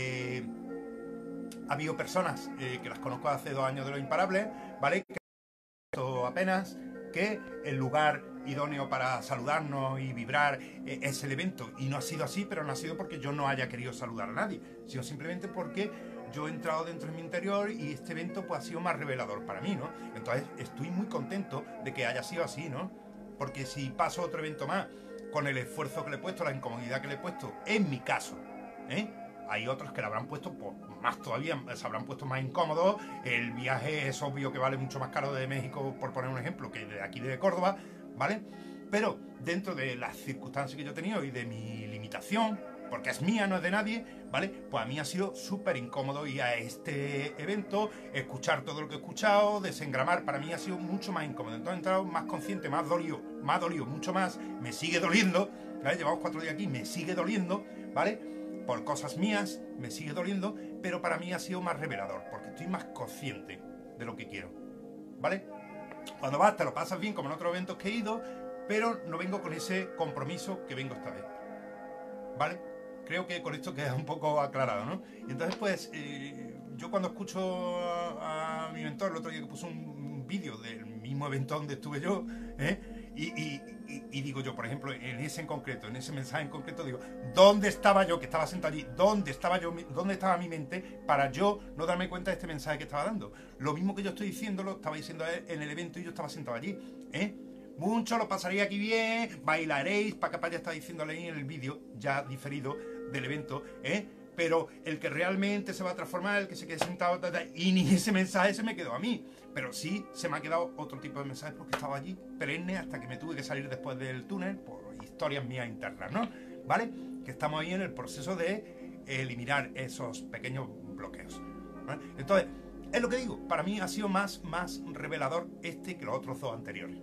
ha habido personas que las conozco hace 2 años de Los Imparables, ¿vale? Apenas que el lugar idóneo para saludarnos y vibrar es el evento, y no ha sido así, pero no ha sido porque yo no haya querido saludar a nadie, sino simplemente porque yo he entrado dentro de mi interior y este evento pues ha sido más revelador para mí, ¿no? Entonces estoy muy contento de que haya sido así, ¿no? Porque si paso otro evento más con el esfuerzo que le he puesto, la incomodidad que le he puesto, en mi caso, hay otros que la habrán puesto por más todavía, se habrán puesto más incómodos. El viaje es obvio que vale mucho más caro de México, por poner un ejemplo, que de aquí de Córdoba, ¿vale? Pero dentro de las circunstancias que yo he tenido y de mi limitación, porque es mía, no es de nadie, ¿vale? Pues a mí ha sido súper incómodo ir a este evento, escuchar todo lo que he escuchado, desengramar, para mí ha sido mucho más incómodo. Entonces he entrado más consciente, más dolido, mucho más, me sigue doliendo, ¿vale? Llevamos 4 días aquí, me sigue doliendo, ¿vale? Por cosas mías, me sigue doliendo, pero para mí ha sido más revelador, porque estoy más consciente de lo que quiero, ¿vale? Cuando vas, te lo pasas bien, como en otros eventos que he ido, pero no vengo con ese compromiso que vengo esta vez, ¿vale? Creo que con esto queda un poco aclarado, ¿no? Y entonces, pues, yo cuando escucho a mi mentor, el otro día que puso un vídeo del mismo evento donde estuve yo, y digo yo, por ejemplo, en ese en concreto, en ese mensaje en concreto, digo, ¿dónde estaba yo que estaba sentado allí? ¿Dónde estaba yo? ¿Dónde estaba mi mente para yo no darme cuenta de este mensaje que estaba dando? Lo mismo que yo estoy diciendo, lo estaba diciendo en el evento y yo estaba sentado allí, Mucho lo pasaría aquí bien, bailaréis, para ya está diciéndole ahí en el vídeo, ya diferido del evento, pero el que realmente se va a transformar, el que se quede sentado, y ni ese mensaje se me quedó a mí, pero sí se me ha quedado otro tipo de mensaje porque estaba allí perenne hasta que me tuve que salir después del túnel por historias mías internas, ¿no? ¿Vale? Que estamos ahí en el proceso de eliminar esos pequeños bloqueos, ¿vale? Entonces, es lo que digo, para mí ha sido más revelador este que los otros 2 anteriores.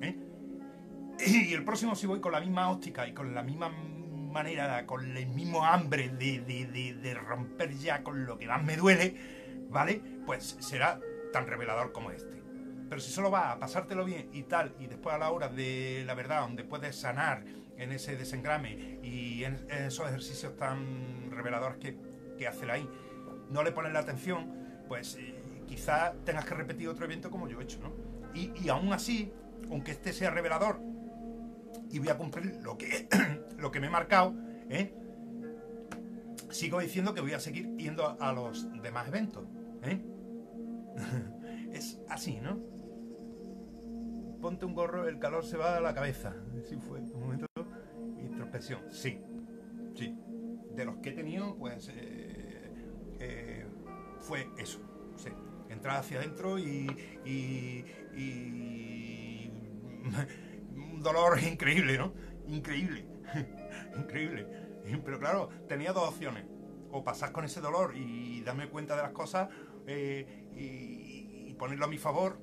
Y el próximo, si voy con la misma óptica y con la misma manera, con el mismo hambre de romper ya con lo que más me duele, ¿vale? Pues será tan revelador como este. Pero si solo vas a pasártelo bien y tal, y después a la hora de la verdad, donde puedes sanar en ese desengrame y en esos ejercicios tan reveladores que hace ahí, no le pones la atención, pues quizás tengas que repetir otro evento como yo he hecho, ¿no? Y aún así, aunque este sea revelador y voy a cumplir lo que me he marcado, sigo diciendo que voy a seguir yendo a los demás eventos, Es así, ¿no? Ponte un gorro, el calor se va a la cabeza. Así fue, un momento de introspección. Sí. De los que he tenido, pues fue eso, sí. Entrar hacia adentro y un dolor increíble, ¿no? Increíble. Pero claro, tenía 2 opciones. O pasar con ese dolor y darme cuenta de las cosas y ponerlo a mi favor,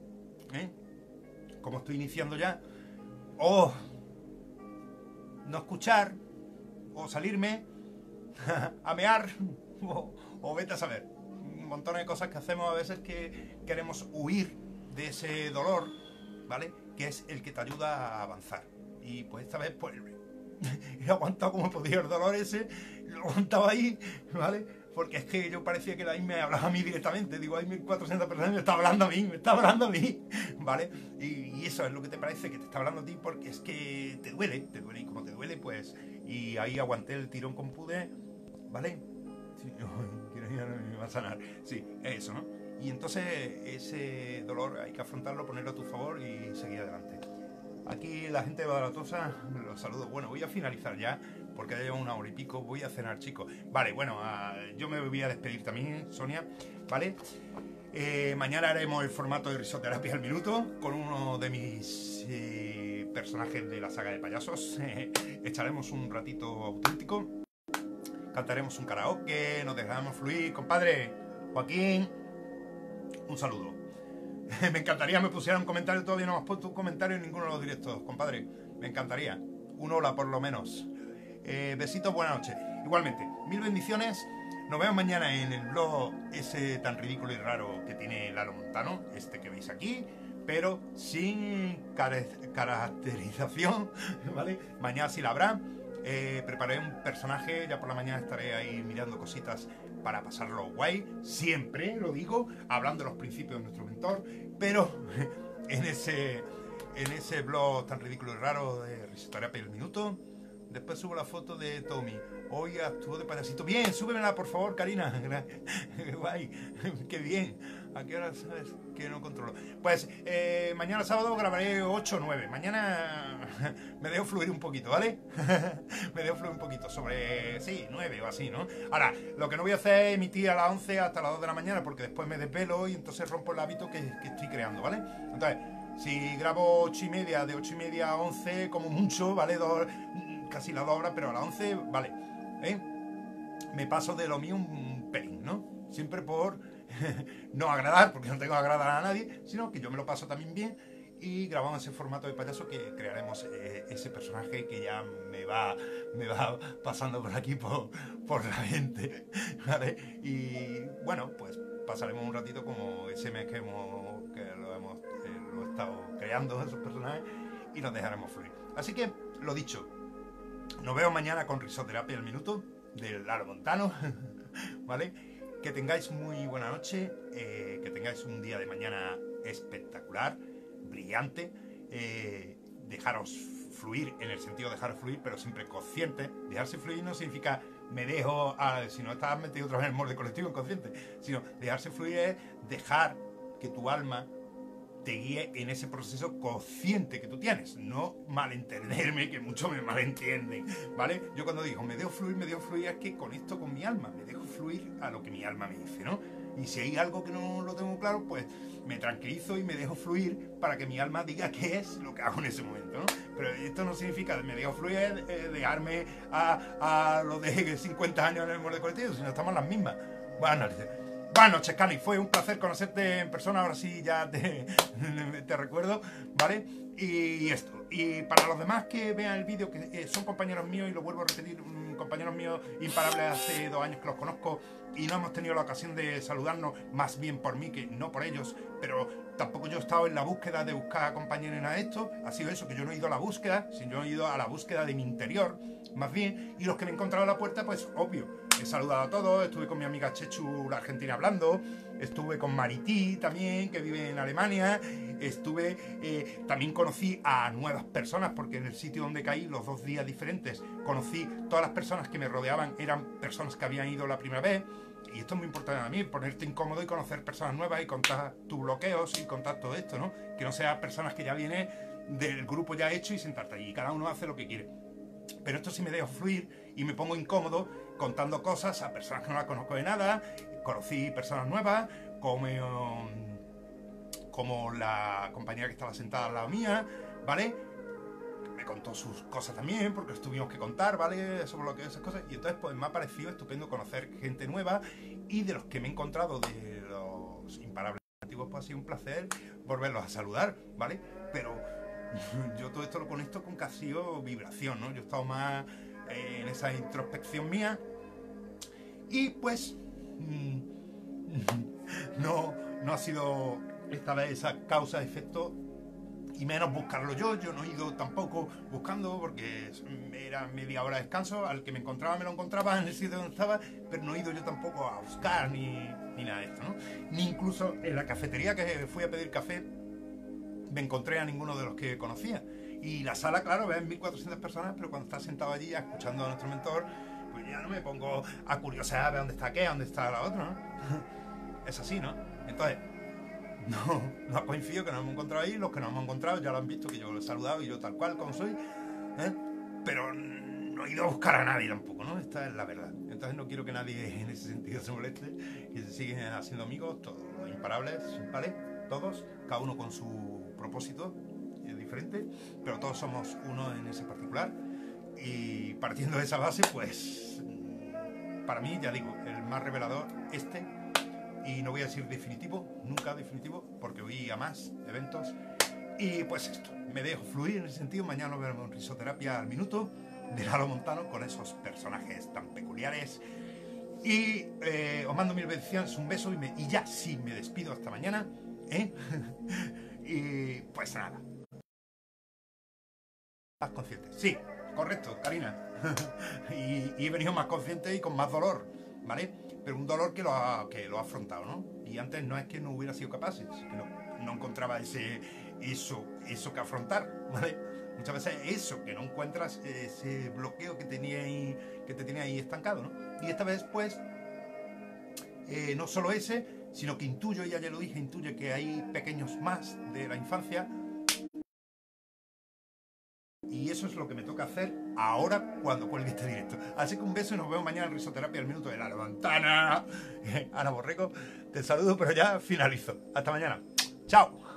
como estoy iniciando ya. O no escuchar, o salirme a mear, o vete a saber. Un montón de cosas que hacemos a veces que queremos huir de ese dolor, ¿vale? Que es el que te ayuda a avanzar. Y pues esta vez, pues, he aguantado como podía el dolor ese, lo aguantaba ahí, ¿vale? Porque es que yo parecía que ahí me hablaba a mí directamente. Digo, hay 1400 personas y me está hablando a mí, ¿vale? Y eso es lo que te parece, que te está hablando a ti, porque es que te duele, y como te duele, pues, y ahí aguanté el tirón con pude, ¿vale? Sí, me va a sanar, sí, eso, ¿no? Y entonces ese dolor hay que afrontarlo, ponerlo a tu favor y seguir adelante. Aquí la gente de Badalatosa, los saludo. Bueno, voy a finalizar ya, porque ya llevo 1 hora y pico. Voy a cenar, chicos. Vale, bueno, yo me voy a despedir también, Sonia, ¿vale? Mañana haremos el formato de risoterapia al minuto con uno de mis personajes de la saga de payasos. Echaremos un ratito auténtico, cantaremos un karaoke, nos dejaremos fluir. Compadre Joaquín, un saludo. Me encantaría me pusiera un comentario. Todavía no me has puesto un comentario en ninguno de los directos, compadre. Me encantaría. Un hola por lo menos. Besitos, buenas noches. Igualmente, 1000 bendiciones. Nos vemos mañana en el blog ese tan ridículo y raro que tiene Lalo Montano, este que veis aquí, pero sin caracterización, ¿vale? Mañana sí la habrá. Preparé un personaje, ya por la mañana estaré ahí mirando cositas para pasarlo guay, siempre lo digo, hablando de los principios de nuestro mentor, pero en ese blog tan ridículo y raro de Risoterapia el Minuto. Después subo la foto de Tommy. Hoy actuó de payasito. Bien, súbemela por favor, Karina. Guay, qué bien. ¿A qué hora sabes que no controlo? Pues mañana sábado grabaré 8 o 9. Mañana me dejo fluir un poquito, ¿vale? Me dejo fluir un poquito, sobre, sí, 9 o así, ¿no? Ahora, lo que no voy a hacer es emitir a las 11 hasta las 2 de la mañana, porque después me desvelo y entonces rompo el hábito que estoy creando, ¿vale? Entonces, si grabo 8 y media, de 8 y media a 11, como mucho, ¿vale? Casi las 2 horas, pero a las 11, ¿vale? Me paso de lo mío un pelín, ¿no? Siempre por no agradar, porque no tengo que agradar a nadie, sino que yo me lo paso también bien y grabamos ese formato de payaso que crearemos ese personaje que ya me va pasando por aquí por la mente, ¿vale? Y bueno, pues pasaremos un ratito como ese mes que lo he estado creando, esos personajes, y nos dejaremos fluir. Así que, lo dicho, nos vemos mañana con Risoterapia al Minuto del Lalo Montano, ¿vale? Que tengáis muy buena noche, que tengáis un día de mañana espectacular, brillante, dejaros fluir, en el sentido de dejaros fluir, pero siempre consciente. Dejarse fluir no significa me dejo, si no estás metido otra vez en el molde colectivo inconsciente, sino dejarse fluir es dejar que tu alma te guíe en ese proceso consciente que tú tienes. No malentenderme, que muchos me malentienden, ¿vale? Yo cuando digo me dejo fluir es que conecto con mi alma, me dejo fluir a lo que mi alma me dice, ¿no? Y si hay algo que no lo tengo claro, pues me tranquilizo y me dejo fluir para que mi alma diga qué es lo que hago en ese momento, ¿no? Pero esto no significa me dejo fluir, dejarme a los de 50 años en el molde colectivo, sino estamos las mismas. Buenas noches, Cali. Fue un placer conocerte en persona. Ahora sí ya te recuerdo, ¿vale? Y esto. Y para los demás que vean el vídeo, que son compañeros míos, y lo vuelvo a repetir, compañeros míos imparables, hace 2 años que los conozco y no hemos tenido la ocasión de saludarnos, más bien por mí que no por ellos, pero tampoco yo he estado en la búsqueda de buscar compañeros en esto. Ha sido eso, que yo no he ido a la búsqueda, sino yo he ido a la búsqueda de mi interior, más bien. Y los que me he encontrado a la puerta, pues obvio, he saludado a todos. Estuve con mi amiga Chechu, la argentina, hablando. Estuve con Marití también, que vive en Alemania. También conocí a nuevas personas, porque en el sitio donde caí, los 2 días diferentes, conocí todas las personas que me rodeaban, eran personas que habían ido la primera vez. Y esto es muy importante a mí, ponerte incómodo y conocer personas nuevas y contar tus bloqueos y contar todo esto, ¿no? Que no sean personas que ya vienen del grupo ya hecho y sentarte allí. Cada uno hace lo que quiere. Pero esto sí me dejo fluir y me pongo incómodo contando cosas a personas que no las conozco de nada. Conocí personas nuevas, como la compañera que estaba sentada al lado mía, ¿vale? Me contó sus cosas también, porque tuvimos que contar, ¿vale? Sobre lo que esas cosas. Y entonces pues me ha parecido estupendo conocer gente nueva, y de los que me he encontrado, de los imparables antiguos, pues ha sido un placer volverlos a saludar, ¿vale? Pero yo todo esto lo conecto con que ha sido vibración, ¿no? Yo he estado más en esa introspección mía, y pues no ha sido esta vez esa causa-efecto, y menos buscarlo yo no he ido tampoco buscando, porque era media hora de descanso. Al que me encontraba me lo encontraba en el sitio donde estaba, pero no he ido yo tampoco a buscar ni nada de esto, ¿no? Ni incluso en la cafetería que fui a pedir café me encontré a ninguno de los que conocía. Y la sala, claro, ven 1400 personas, pero cuando estás sentado allí escuchando a nuestro mentor, pues ya no me pongo a curiosear a ver dónde está aquel, dónde está la otra, ¿no? Es así, ¿no? Entonces, no ha coincidido que nos hemos encontrado ahí. Los que nos hemos encontrado ya lo han visto, que yo lo he saludado y yo tal cual como soy, pero no he ido a buscar a nadie tampoco, ¿no? Esta es la verdad. Entonces no quiero que nadie en ese sentido se moleste, que se siguen haciendo amigos, todos imparables, ¿vale? Todos, cada uno con su propósito diferente, pero todos somos uno en ese particular. Y partiendo de esa base, pues para mí, ya digo, el más revelador y no voy a decir definitivo, nunca definitivo, porque voy a más eventos. Y pues esto, me dejo fluir en ese sentido. Mañana nos veremos en Risoterapia al Minuto de Lalo Montano, con esos personajes tan peculiares. Y os mando 1000 bendiciones, un beso, y ya sí me despido hasta mañana, y pues nada. Más consciente, sí, correcto, Karina. y he venido más consciente y con más dolor, ¿vale? Pero un dolor que lo ha afrontado, ¿no? Y antes no es que no hubiera sido capaz, es que no encontraba eso que afrontar, ¿vale? Muchas veces eso, que no encuentras ese bloqueo que te tenía ahí estancado, ¿no? Y esta vez, pues, no solo ese, sino que intuyo, ya lo dije, intuye que hay pequeños más de la infancia. Y eso es lo que me toca hacer ahora cuando cuelgue este directo. Así que un beso y nos vemos mañana en Risoterapia, el minuto de la ventana. Ana Borrego, te saludo, pero ya finalizo. Hasta mañana. Chao.